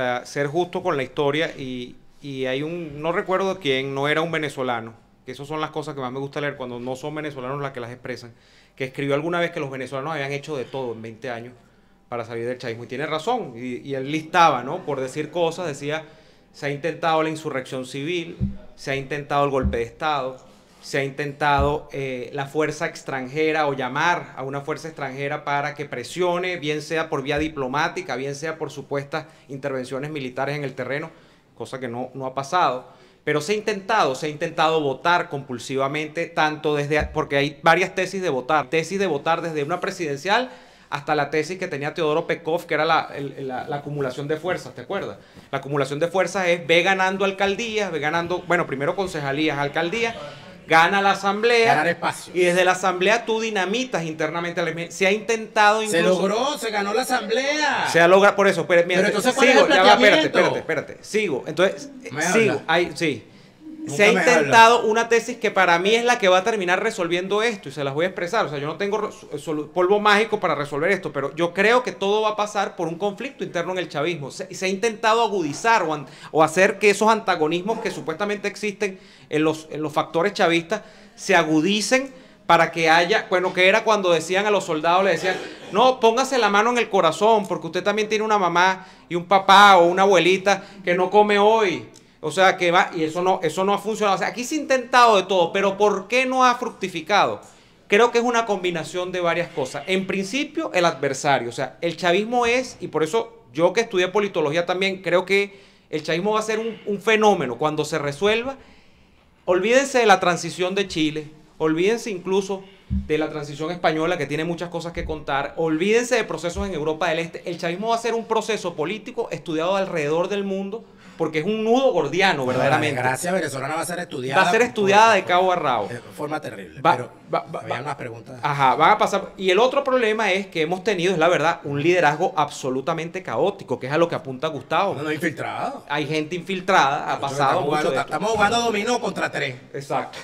justo con la historia y hay no recuerdo quién, no era un venezolano, que esas son las cosas que más me gusta leer cuando no son venezolanos las que las expresan, que escribió alguna vez que los venezolanos habían hecho de todo en 20 años para salir del chavismo. Y tiene razón, y él listaba, ¿no? Por decir cosas, decía, se ha intentado la insurrección civil, se ha intentado el golpe de Estado, se ha intentado la fuerza extranjera o llamar a una fuerza extranjera para que presione, bien sea por vía diplomática, bien sea por supuestas intervenciones militares en el terreno, cosa que no ha pasado. Pero se ha intentado votar compulsivamente, tanto porque hay varias tesis de votar desde una presidencial hasta la tesis que tenía Teodoro Pekov, que era la acumulación de fuerzas, ¿te acuerdas? La acumulación de fuerzas es, ve ganando alcaldías, bueno, primero concejalías, alcaldías, gana la asamblea, ganar espacio. Y desde la asamblea tú dinamitas internamente. Se ha intentado incluso... Se logró, se ganó la asamblea. Se ha logrado, por eso, pero entonces, ¿cuál sigo, es el ya va, planteamiento? espérate, sigo. Entonces, sigo, sí. Nunca Se ha intentado una tesis que para mí es la que va a terminar resolviendo esto y se las voy a expresar. O sea, yo no tengo polvo mágico para resolver esto, pero yo creo que todo va a pasar por un conflicto interno en el chavismo. Se ha intentado agudizar o hacer que esos antagonismos que supuestamente existen en los factores chavistas se agudicen para que haya, bueno, que era cuando decían a los soldados, le decían, no, póngase la mano en el corazón porque usted también tiene una mamá y un papá o una abuelita que no come hoy. O sea, que va, y eso no ha funcionado. O sea, aquí se ha intentado de todo, pero ¿por qué no ha fructificado? Creo que es una combinación de varias cosas. En principio, el adversario. O sea, el chavismo es, y por eso yo que estudié politología también, creo que el chavismo va a ser un fenómeno cuando se resuelva. Olvídense de la transición de Chile, olvídense incluso de la transición española, que tiene muchas cosas que contar, olvídense de procesos en Europa del Este. El chavismo va a ser un proceso político estudiado alrededor del mundo, porque es un nudo gordiano, verdaderamente. La desgracia venezolana va a ser estudiada. Va a ser estudiada de cabo a rabo. De forma terrible. Pero había más preguntas. Ajá, van a pasar. Y el otro problema es que hemos tenido, es la verdad, un liderazgo absolutamente caótico, que es a lo que apunta Gustavo. No, infiltrado. Hay gente infiltrada, ha pasado mucho de esto. Estamos jugando dominó contra 3. Exacto.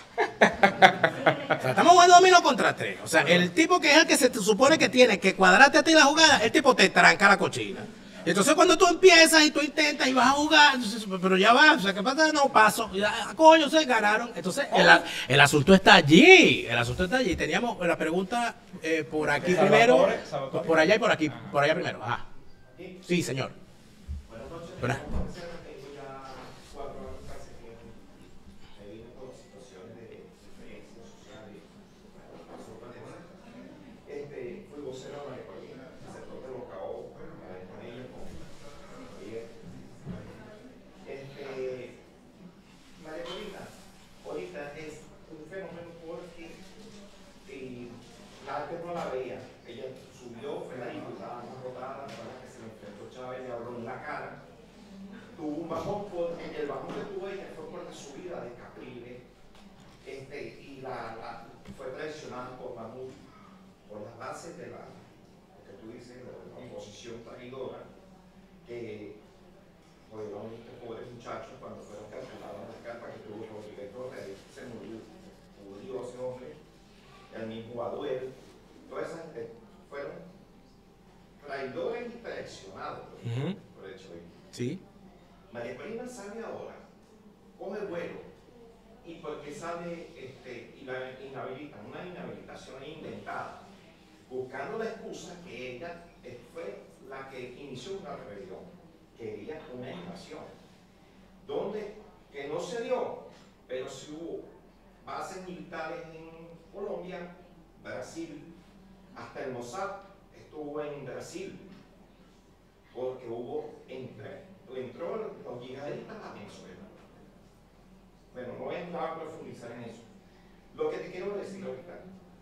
O sea, estamos jugando dominó contra 3. O sea, el tipo que es el que se te supone que tiene que cuadrarte a ti la jugada, el tipo te tranca la cochina. Entonces cuando tú empiezas y tú intentas y vas a jugar, entonces, pero ya va, o sea, ¿qué pasa? No paso, ya, coño, se ganaron. Entonces el asunto está allí, Teníamos la pregunta por aquí primero, por allá y por aquí, por allá primero. Ajá. Sí, señor. Buenas noches. El bajón que tuvo ella fue por la subida de Capriles y fue traicionada por Mahmoud, por las bases de lo que tú dices, de la oposición. información traidora que fueron estos pobres muchachos cuando fueron canceladas las cartas que tuvo Rodríguez Torres, se murió ese hombre, el mismo Aduel, toda esa gente fueron traidores y traicionados por el chavismo. Sí. María Corina sale ahora, coge vuelo, y porque sale y la inhabilitan, una inhabilitación inventada, buscando la excusa que ella fue la que inició una rebelión, quería una invasión, donde que no se dio, pero sí hubo bases militares en Colombia, Brasil, hasta el Mossad estuvo en Brasil, porque entró los yihadistas a Venezuela. Bueno, no voy a entrar a profundizar en eso. Lo que te quiero decir ahorita,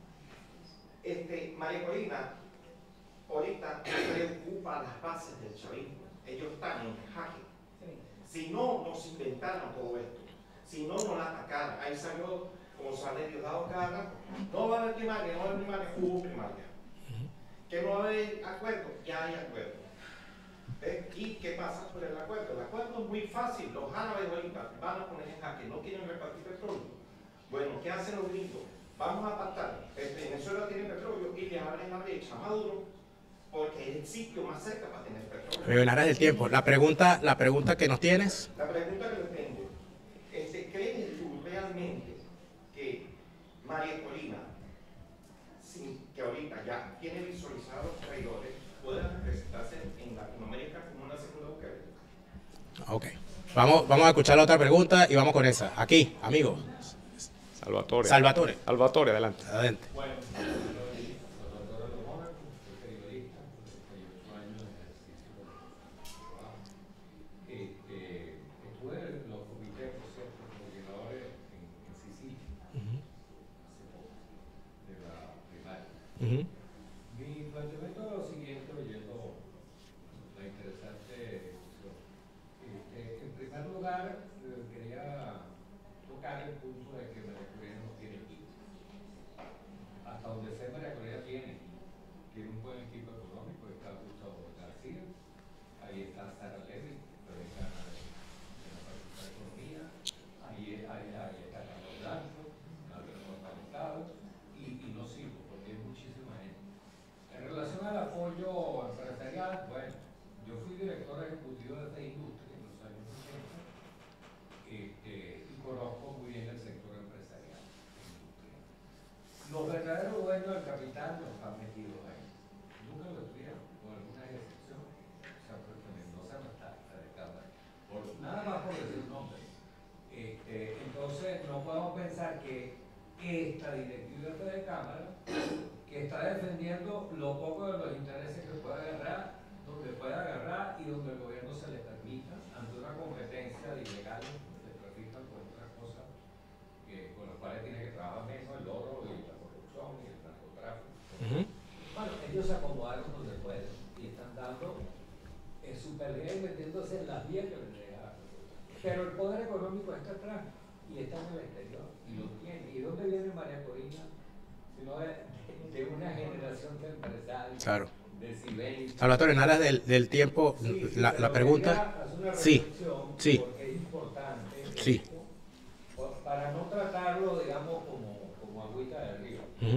María Corina ahorita preocupa las bases del chavismo. Ellos están en jaque. Si no nos inventaran todo esto, si no nos la atacaran, ahí salió, como sale Diosdado Cabra, no va a haber primaria, no va a haber primaria, hubo primaria. Que no va a haber acuerdo, ya hay acuerdo. ¿Y qué pasa con el acuerdo? El acuerdo es muy fácil. Los árabes ahorita van a poner en jaque, no quieren repartir petróleo. Bueno, ¿qué hacen los gringos? Vamos a pactar. Venezuela tiene petróleo y le abren la brecha a Maduro porque es el sitio más cerca para tener petróleo. Revelarás el tiempo. La pregunta que nos tienes. La pregunta que le tengo, ¿crees tú realmente que María Corina, que ahorita ya tiene visualizados los traidores, puedan presentarse en Latinoamérica como una segunda Bukele? Ok. Vamos a escuchar la otra pregunta y vamos con esa. Aquí, amigo. Salvatore. Salvatore, adelante. Adelante. Bueno, Salvatore Lomona, periodista, 38 años de ejercicio de trabajo. Estuve en los comités, por cierto, coordinadores en Sicilia, hace poco, de la primaria. Mi planteamiento es lo siguiente, oyendo la interesante discusión. En primer lugar, quería tocar el punto de que María Corina no tiene equipo. Hasta donde sé, María Corina tiene un buen equipo económico. Está Gustavo García, ahí está Sara Levy, profesora de la Facultad de Economía, ahí está Carlos Blanco, Alberto Panislao, y no sigo porque hay muchísima gente. En relación al apoyo empresarial, bueno, yo fui director ejecutivo de esta industria en los años 80 y conozco muy bien el sector empresarial. Los verdaderos dueños del capital no están metidos ahí. Nunca lo estuvieron, con alguna excepción. O sea, porque Mendoza no está de cámara. Nada más por decir un nombre. Entonces, no podemos pensar que esta directiva de Cámara, que está defendiendo lo poco de los intereses que puede agarrar, donde puede agarrar y donde el gobierno se le permita, ante una competencia de ilegales, de trafican con otras cosas con las cuales tiene que trabajar menos, el oro y la corrupción y el narcotráfico. Bueno, ellos se acomodaron donde pueden y están dando su pelea y metiéndose en las vías que les deja. Pero el poder económico está atrás y está en el exterior y lo tiene. ¿Y dónde viene María Corina? Sino de una generación de empresarios. Claro. De Sibeli. Salvatore, en aras del tiempo, Sí, la pregunta. Sí, sí. Porque es importante. Sí. Para no tratarlo, digamos, como agüita de río.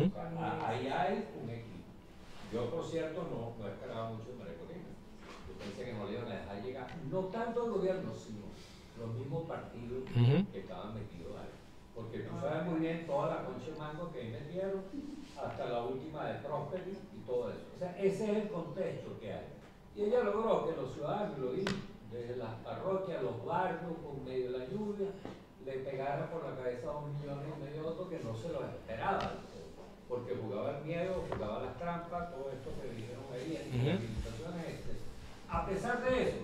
Ahí hay un equipo. Yo, por cierto, no esperaba mucho de María Corina. Yo pensé que no le iban a dejar llegar, no tanto el gobierno, sino los mismos partidos que estaban metidos ahí. Porque tú sabes muy bien toda la concha de mango que ahí metieron, hasta la última de Prosperi y todo eso. O sea, ese es el contexto que hay. Y ella logró que los ciudadanos, lo vimos, desde las parroquias, los barrios, con medio de la lluvia, le pegaran por la cabeza a 1,5 millones de otros que no se los esperaba. Porque jugaba el miedo, jugaba las trampas, todo esto que dijeron ahí, en las limitaciones. A pesar de eso,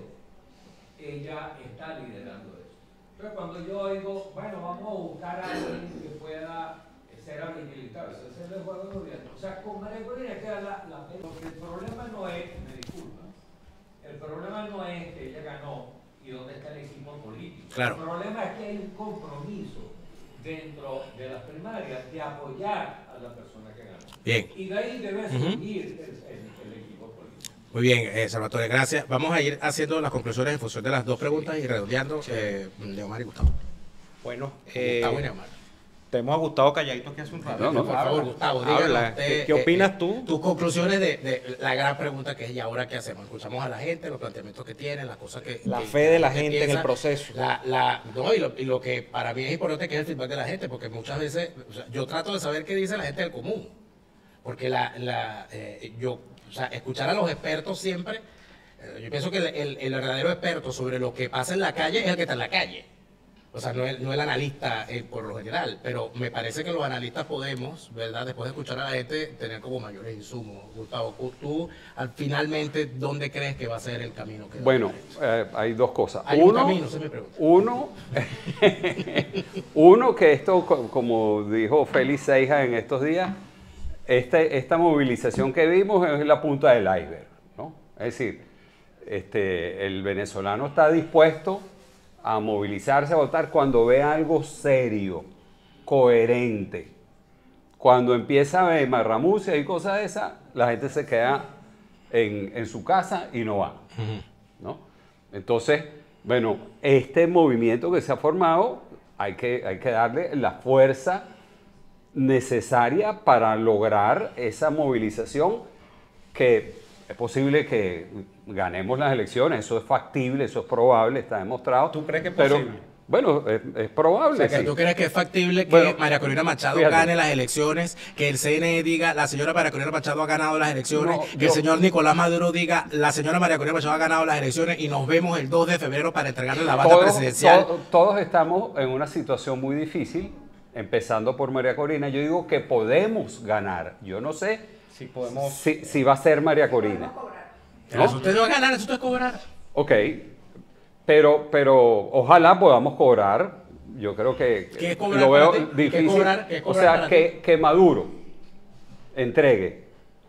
ella está liderando eso. Entonces, cuando yo oigo, bueno, vamos a buscar a alguien que pueda ser habilitado, ese es el juego de gobierno. O sea, con María Corina queda porque el problema no es, me disculpa, el problema no es que ella ganó y dónde está el equipo político. Claro. El problema es que hay un compromiso dentro de las primarias de apoyar a la persona que ganó. Bien. Y de ahí debe surgir el equipo político. Muy bien, Salvatore, gracias. Vamos a ir haciendo las conclusiones en función de las dos preguntas y redondeando. Neomar y Gustavo. Bueno, Gustavo y Neomar. tenemos a Gustavo calladito aquí hace un rato. No, Por favor, Gustavo, Habla. díganos usted, ¿Qué opinas tú? Tus conclusiones de la gran pregunta que es: ¿y ahora qué hacemos? Escuchamos a la gente, los planteamientos que tienen, las cosas que... La que fe de la gente gente en piensa, el proceso. No, y lo que para mí es importante que es el feedback de la gente, porque muchas veces, o sea, yo trato de saber qué dice la gente del común, porque escuchar a los expertos siempre, yo pienso que el verdadero experto sobre lo que pasa en la calle es el que está en la calle. O sea, no el analista por lo general, pero me parece que los analistas podemos, ¿verdad? Después de escuchar a la gente, tener como mayores insumos. Gustavo, tú finalmente, ¿dónde crees que va a ser el camino? Bueno, hay dos cosas. Hay un camino, se me pregunta. Uno, que esto, como dijo Félix Seija en estos días, esta movilización que vimos es la punta del iceberg, ¿no? Es decir, el venezolano está dispuesto a movilizarse, a votar cuando ve algo serio, coherente. Cuando empieza a ver marramucia y cosas de esas, la gente se queda en su casa y no va, ¿no? Entonces, bueno, este movimiento que se ha formado, hay que darle la fuerza necesaria para lograr esa movilización, que es posible que ganemos las elecciones, eso es factible, eso es probable, está demostrado. ¿Tú crees que es posible? Bueno, es probable. O sea, que ¿tú crees que es factible que Bueno, María Corina Machado fíjate. gane las elecciones, que el CNE diga la señora María Corina Machado ha ganado las elecciones, No, que el señor Nicolás Maduro diga la señora María Corina Machado ha ganado las elecciones y nos vemos el 2 de febrero para entregarle la banda presidencial? Todos estamos en una situación muy difícil, empezando por María Corina. Yo digo que podemos ganar. Yo no sé Si podemos... si va a ser María Corina. Pero eso usted no va a ganar, eso es cobrar. Ok, pero ojalá podamos cobrar. Yo creo que ¿Qué es cobrar lo veo para ti? ¿Qué es difícil. cobrar? ¿Qué es O cobrar sea, para que Maduro entregue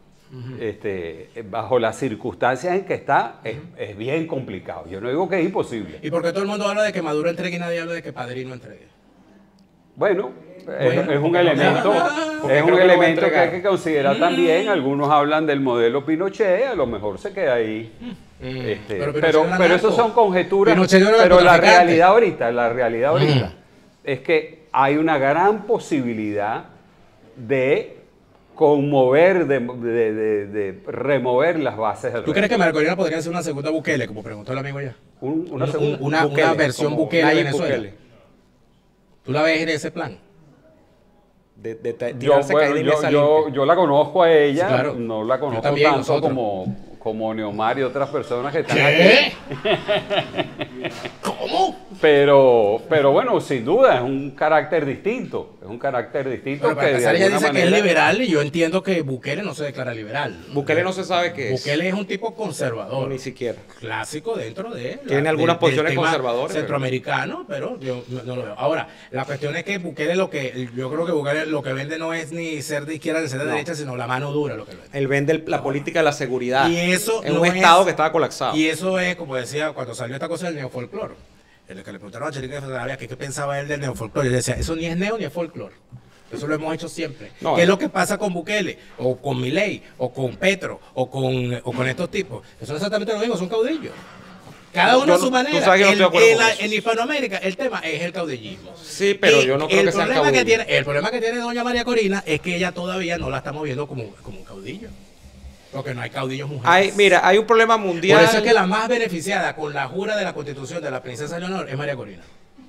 bajo las circunstancias en que está, es bien complicado. Yo no digo que es imposible. ¿Y por qué todo el mundo habla de que Maduro entregue y nadie habla de que Padrino entregue? Bueno, es un porque elemento, porque es un creo que lo va a elemento que entregar. hay que considerar también. Algunos hablan del modelo Pinochet, a lo mejor se queda ahí. Pero Pinochet Pero era narco. eso son conjeturas. Pinochet era Pero la narcotraficante. realidad ahorita es que hay una gran posibilidad de conmover, de remover las bases del ¿Tú crees que María Corina podría ser una segunda Bukele, como preguntó el amigo ya? una Una versión como Bukele de Nayib Venezuela. Bukele. ¿Tú la ves en ese plan? De Yo, tirarse bueno, caída en esa yo limpia. la conozco a ella, Sí, claro. no la conozco también, tanto nosotros. como Neomar y otras personas que están ¿Qué? aquí. ¿Cómo? Pero bueno, sin duda es un carácter distinto. Es un carácter distinto Bueno, para que de empezar, ella alguna dice que es manera- liberal y yo entiendo que Bukele no se declara liberal. Bukele no se sabe qué es. Bukele es un tipo conservador. Ni siquiera. Clásico dentro de... Tiene algunas posiciones tema conservadoras, pero- Centroamericano, pero yo no lo veo. Ahora, la cuestión es que Bukele yo creo que Bukele lo que vende no es ni ser de izquierda ni ser de derecha, sino la mano dura lo que vende. Él vende la política de la seguridad. Y eso en no un es- estado que estaba colapsado. Y eso es, como decía, cuando salió esta cosa del neofolclor. El que le preguntaron a Chelica de Fotografía que qué pensaba él del neofolclor. Y él decía, eso ni es neo ni es folclor. Eso lo hemos hecho siempre. No, ¿Qué es lo que pasa con Bukele? O con Milei, o con Petro, o con estos tipos. Eso es exactamente lo mismo, son caudillos. Cada uno Yo a su no- manera. tú sabes que no estoy de acuerdo con eso. En Hispanoamérica el tema es el caudillismo. Sí, pero Y yo no creo el que sean problema caudillos. El problema que tiene doña María Corina es que ella todavía no la estamos viendo como un caudillo. Porque no hay caudillos mujeres. Mira, hay un problema mundial. Por eso es que la más beneficiada con la jura de la Constitución de la princesa Leonor es María Corina.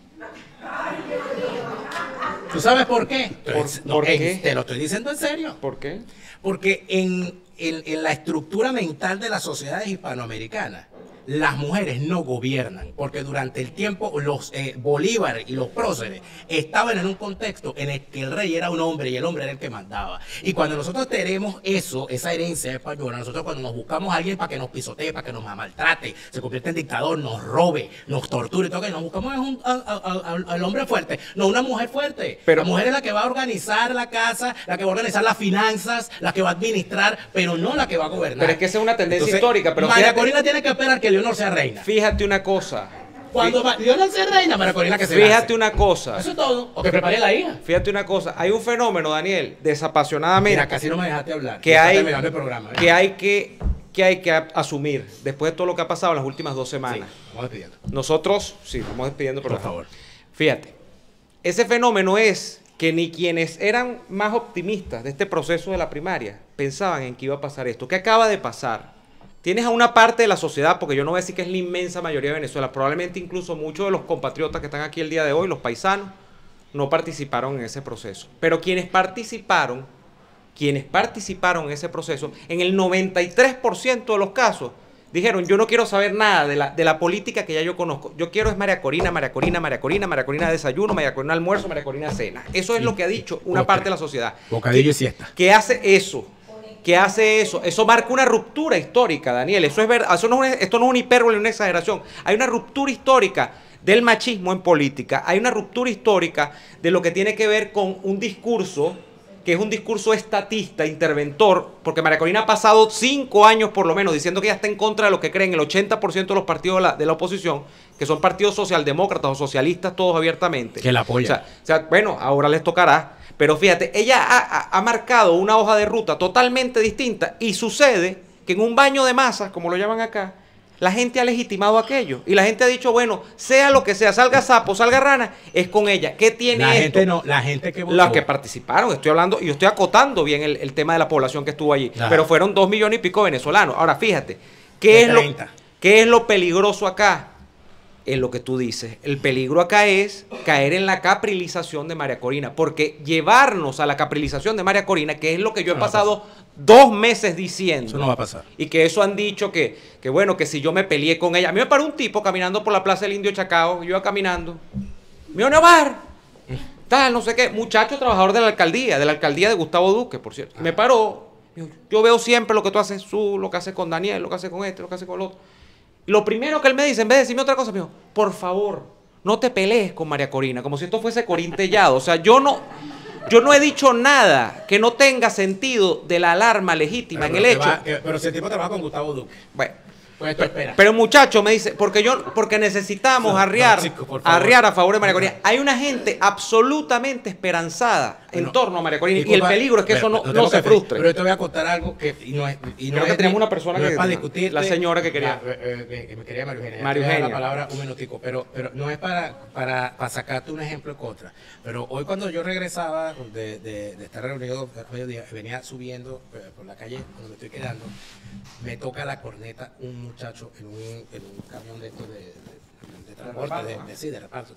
¿Tú sabes por qué? ¿Por qué? Te lo estoy diciendo en serio. ¿Por qué? Porque en la estructura mental de las sociedades hispanoamericanas, las mujeres no gobiernan, porque durante el tiempo los Bolívar y los próceres estaban en un contexto en el que el rey era un hombre y el hombre era el que mandaba. Y cuando nosotros tenemos esa herencia española, nosotros cuando nos buscamos a alguien para que nos pisotee, para que nos maltrate, se convierte en dictador, nos robe, nos torture y todo, que nos buscamos al hombre fuerte, no una mujer fuerte. Pero- la mujer es la que va a organizar la casa, la que va a organizar las finanzas, la que va a administrar, pero no la que va a gobernar. Pero es que esa es una tendencia histórica, pero María fíjate- Corina tiene que esperar que Leonor sea reina. Fíjate una cosa. Cuando Leonor sea reina, María Corina que se Fíjate lance. una cosa. Eso es todo. O que prepare la hija. Fíjate una cosa. Hay un fenómeno, Daniel, desapasionadamente. Mira, casi no me dejaste hablar. que Ya está hay terminando el programa, ¿eh? que hay que ¿qué hay que asumir después de todo lo que ha pasado en las últimas 2 semanas? Sí, vamos despidiendo. Nosotros, sí, vamos despidiendo, pero Por favor. fíjate, ese fenómeno es que ni quienes eran más optimistas de este proceso de la primaria pensaban en que iba a pasar esto. ¿Qué acaba de pasar? Tienes a una parte de la sociedad, porque yo no voy a decir que es la inmensa mayoría de Venezuela, probablemente incluso muchos de los compatriotas que están aquí el día de hoy, los paisanos, no participaron en ese proceso. Pero quienes participaron en ese proceso, en el 93% de los casos, dijeron, yo no quiero saber nada de la política que ya yo conozco. Yo quiero es María Corina desayuno, María Corina almuerzo, María Corina cena. Eso es lo que ha dicho una parte de la sociedad. Bocadillo y siesta. ¿Qué hace eso? Eso marca una ruptura histórica, Daniel. Eso es verdad. Esto no es una hipérbole, una exageración. Hay una ruptura histórica del machismo en política. Hay una ruptura histórica de lo que tiene que ver con un discurso que es un discurso estatista, interventor, porque María Corina ha pasado 5 años por lo menos diciendo que ella está en contra de lo que creen el 80% de los partidos de la oposición, que son partidos socialdemócratas o socialistas, todos abiertamente. Que la apoyan. O sea, bueno, ahora les tocará. Pero fíjate, ella ha marcado una hoja de ruta totalmente distinta y sucede que en un baño de masas, como lo llaman acá, la gente ha legitimado aquello. Y la gente ha dicho, bueno, sea lo que sea, salga sapo, salga rana, es con ella. ¿Qué tiene esto? La gente que votó. Las que participaron, estoy hablando, y yo estoy acotando bien el tema de la población que estuvo allí. Ajá. Pero fueron 2 millones y pico venezolanos. Ahora, fíjate, ¿qué es lo peligroso acá? Es lo que tú dices. El peligro acá es caer en la caprilización de María Corina. Porque llevarnos a la caprilización de María Corina, que es lo que yo he pasado 2 meses diciendo. Eso no va a pasar. Y que eso han dicho que bueno, que si yo me peleé con ella. A mí me paró un tipo caminando por la Plaza del Indio Chacao. Yo iba caminando. Me dijo, Neomar, tal, no sé qué. Muchacho trabajador de la alcaldía de Gustavo Duque, por cierto. Me paró. Dijo, yo veo siempre lo que tú haces, lo que haces con Daniel, lo que haces con este, lo que haces con el otro. Lo primero que él me dice, en vez de decirme otra cosa, me dijo, por favor, no te pelees con María Corina, como si esto fuese corintellado. O sea, yo no he dicho nada que no tenga sentido de la alarma legítima en el hecho. Pero si el tipo trabaja con Gustavo Duque. Bueno, pues esto espera. pero el muchacho me dice, porque necesitamos arriar a favor de María Corina. Hay una gente absolutamente esperanzada en torno a María Corina. Y el peligro es que eso no se frustre. Pero yo te voy a contar algo que Creo que tenemos una persona que para discutir. la señora que quería. Me quería María Eugenia. María Eugenia. La palabra un minutico, pero no es para sacarte un ejemplo en contra. Pero hoy cuando yo regresaba de estar reunido a mediodía, venía subiendo por la calle donde me estoy quedando, me toca la corneta un muchacho en un camión de estos de transporte, de reparto.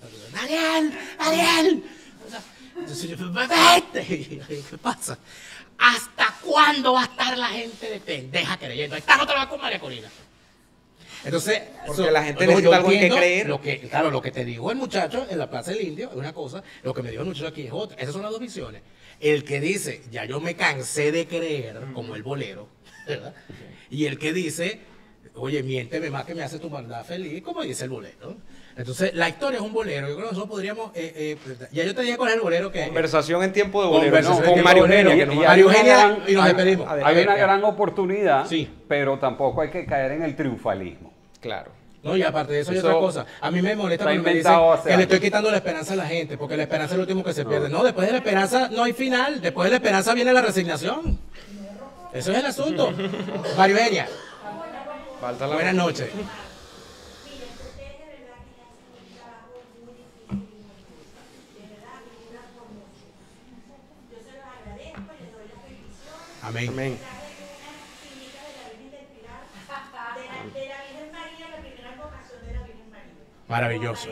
¡Daniel! Entonces yo fui, ¿qué pasa? ¿Hasta cuándo va a estar la gente de pendeja creyendo? Esta otra vez con María Corina. Entonces, porque la gente necesita algo en que creer. Lo que te dijo el muchacho en la Plaza del Indio es una cosa, lo que me dijo el muchacho aquí es otra. Esas son las 2 visiones. El que dice, ya yo me cansé de creer, como el bolero, ¿verdad? Y el que dice, oye, miénteme más que me hace tu maldad feliz, como dice el bolero. Entonces, la historia es un bolero. Yo creo que nosotros podríamos. Ya yo te dije con el bolero que. Conversación en tiempo de bolero. Con María Eugenia. María Eugenia y nos despedimos. Hay una gran oportunidad, sí, pero tampoco hay que caer en el triunfalismo. Claro. No, y aparte de eso hay otra cosa. A mí me molesta cuando me dicen que le estoy quitando la esperanza a la gente, porque la esperanza es lo último que se pierde. No, después de la esperanza no hay final. Después de la esperanza viene la resignación. Eso es el asunto. María Eugenia. Buenas noches. Amén. Amén. Maravilloso.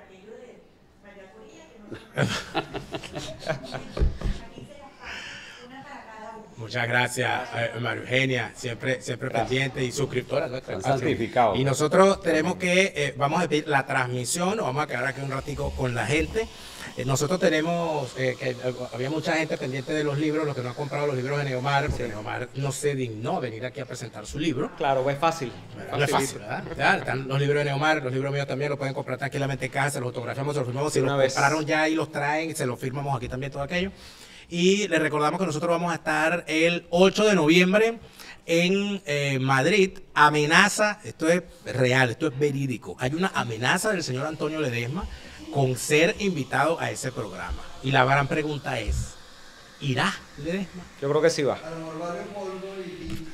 Muchas gracias, María Eugenia, siempre pendiente y suscriptora nuestra. Santificado. Y nosotros tenemos que, vamos a pedir la transmisión, nos vamos a quedar aquí un ratico con la gente. Nosotros tenemos, había mucha gente pendiente de los libros, los que no han comprado los libros de Neomar, porque Neomar no se dignó venir aquí a presentar su libro. Claro, es fácil. No es fácil, ¿verdad? Ya, están los libros de Neomar, los libros míos también los pueden comprar tranquilamente en casa, los autografiamos, se los firmamos, si los compraron ya y los traen, se los firmamos aquí también todo aquello. Y les recordamos que nosotros vamos a estar el 8 de noviembre en Madrid. Amenaza, esto es real, esto es verídico. Hay una amenaza del señor Antonio Ledesma con ser invitado a ese programa. Y la gran pregunta es, ¿irá Ledesma? Yo creo que sí va. A lo mejor va de polvo y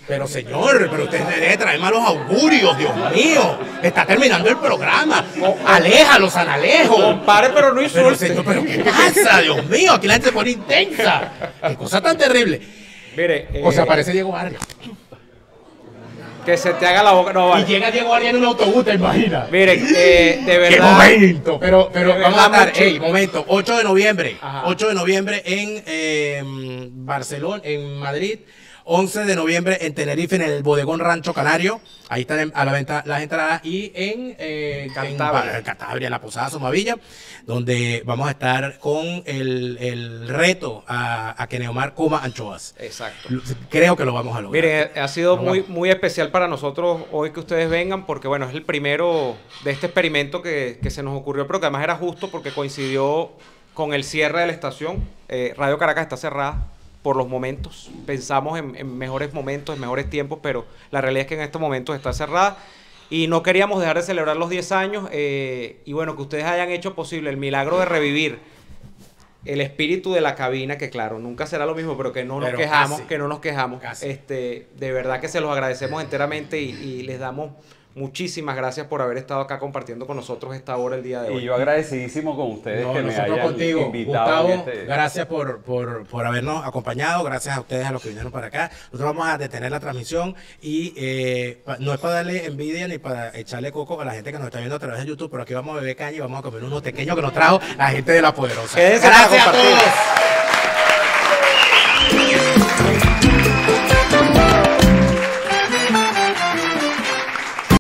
Pero señor, pero usted debe traer malos augurios, Dios mío. Está terminando el programa. Aléjalo, San Alejo. Compare, pero no Pero insulte. señor, pero ¿qué pasa? Dios mío, aquí la gente se pone intensa. Qué cosa tan terrible. Mire, O sea, parece Diego Vargas. que se te haga la boca. No, Y vale. llega Diego Vargas en un autobús, ¿te imaginas? Mire, de ¡Qué verdad. momento! Pero de vamos a verdad, estar, mucho- momento, 8 de noviembre. Ajá. 8 de noviembre en Barcelona, en Madrid. 11 de noviembre en Tenerife, en el Bodegón Rancho Canario. Ahí están a la venta las entradas. Y en Cantabria, en la Posada Somavilla, donde vamos a estar con el reto a que Neomar coma anchoas. Exacto. Creo que lo vamos a lograr. Miren, ha sido No, muy, vamos. muy especial para nosotros hoy que ustedes vengan, porque bueno, es el primero de este experimento que se nos ocurrió, pero que además era justo porque coincidió con el cierre de la estación. Radio Caracas está cerrada por los momentos. Pensamos en mejores momentos, en mejores tiempos, pero la realidad es que en estos momentos está cerrada. Y no queríamos dejar de celebrar los 10 años. Y bueno, que ustedes hayan hecho posible el milagro de revivir el espíritu de la cabina, que claro, nunca será lo mismo, pero que no nos Pero quejamos, casi. que no nos quejamos. Casi. De verdad que se los agradecemos enteramente y les damos muchísimas gracias por haber estado acá compartiendo con nosotros esta hora el día de hoy. Y yo agradecidísimo con ustedes No, que me nosotros hayan contigo, invitado. Gustavo, en este- gracias por habernos acompañado, gracias a ustedes, a los que vinieron para acá. Nosotros vamos a detener la transmisión y no es para darle envidia ni para echarle coco a la gente que nos está viendo a través de YouTube, pero aquí vamos a beber caña y vamos a comer unos pequeños que nos trajo la gente de La Poderosa. Quédense para Gracias a compartir. todos.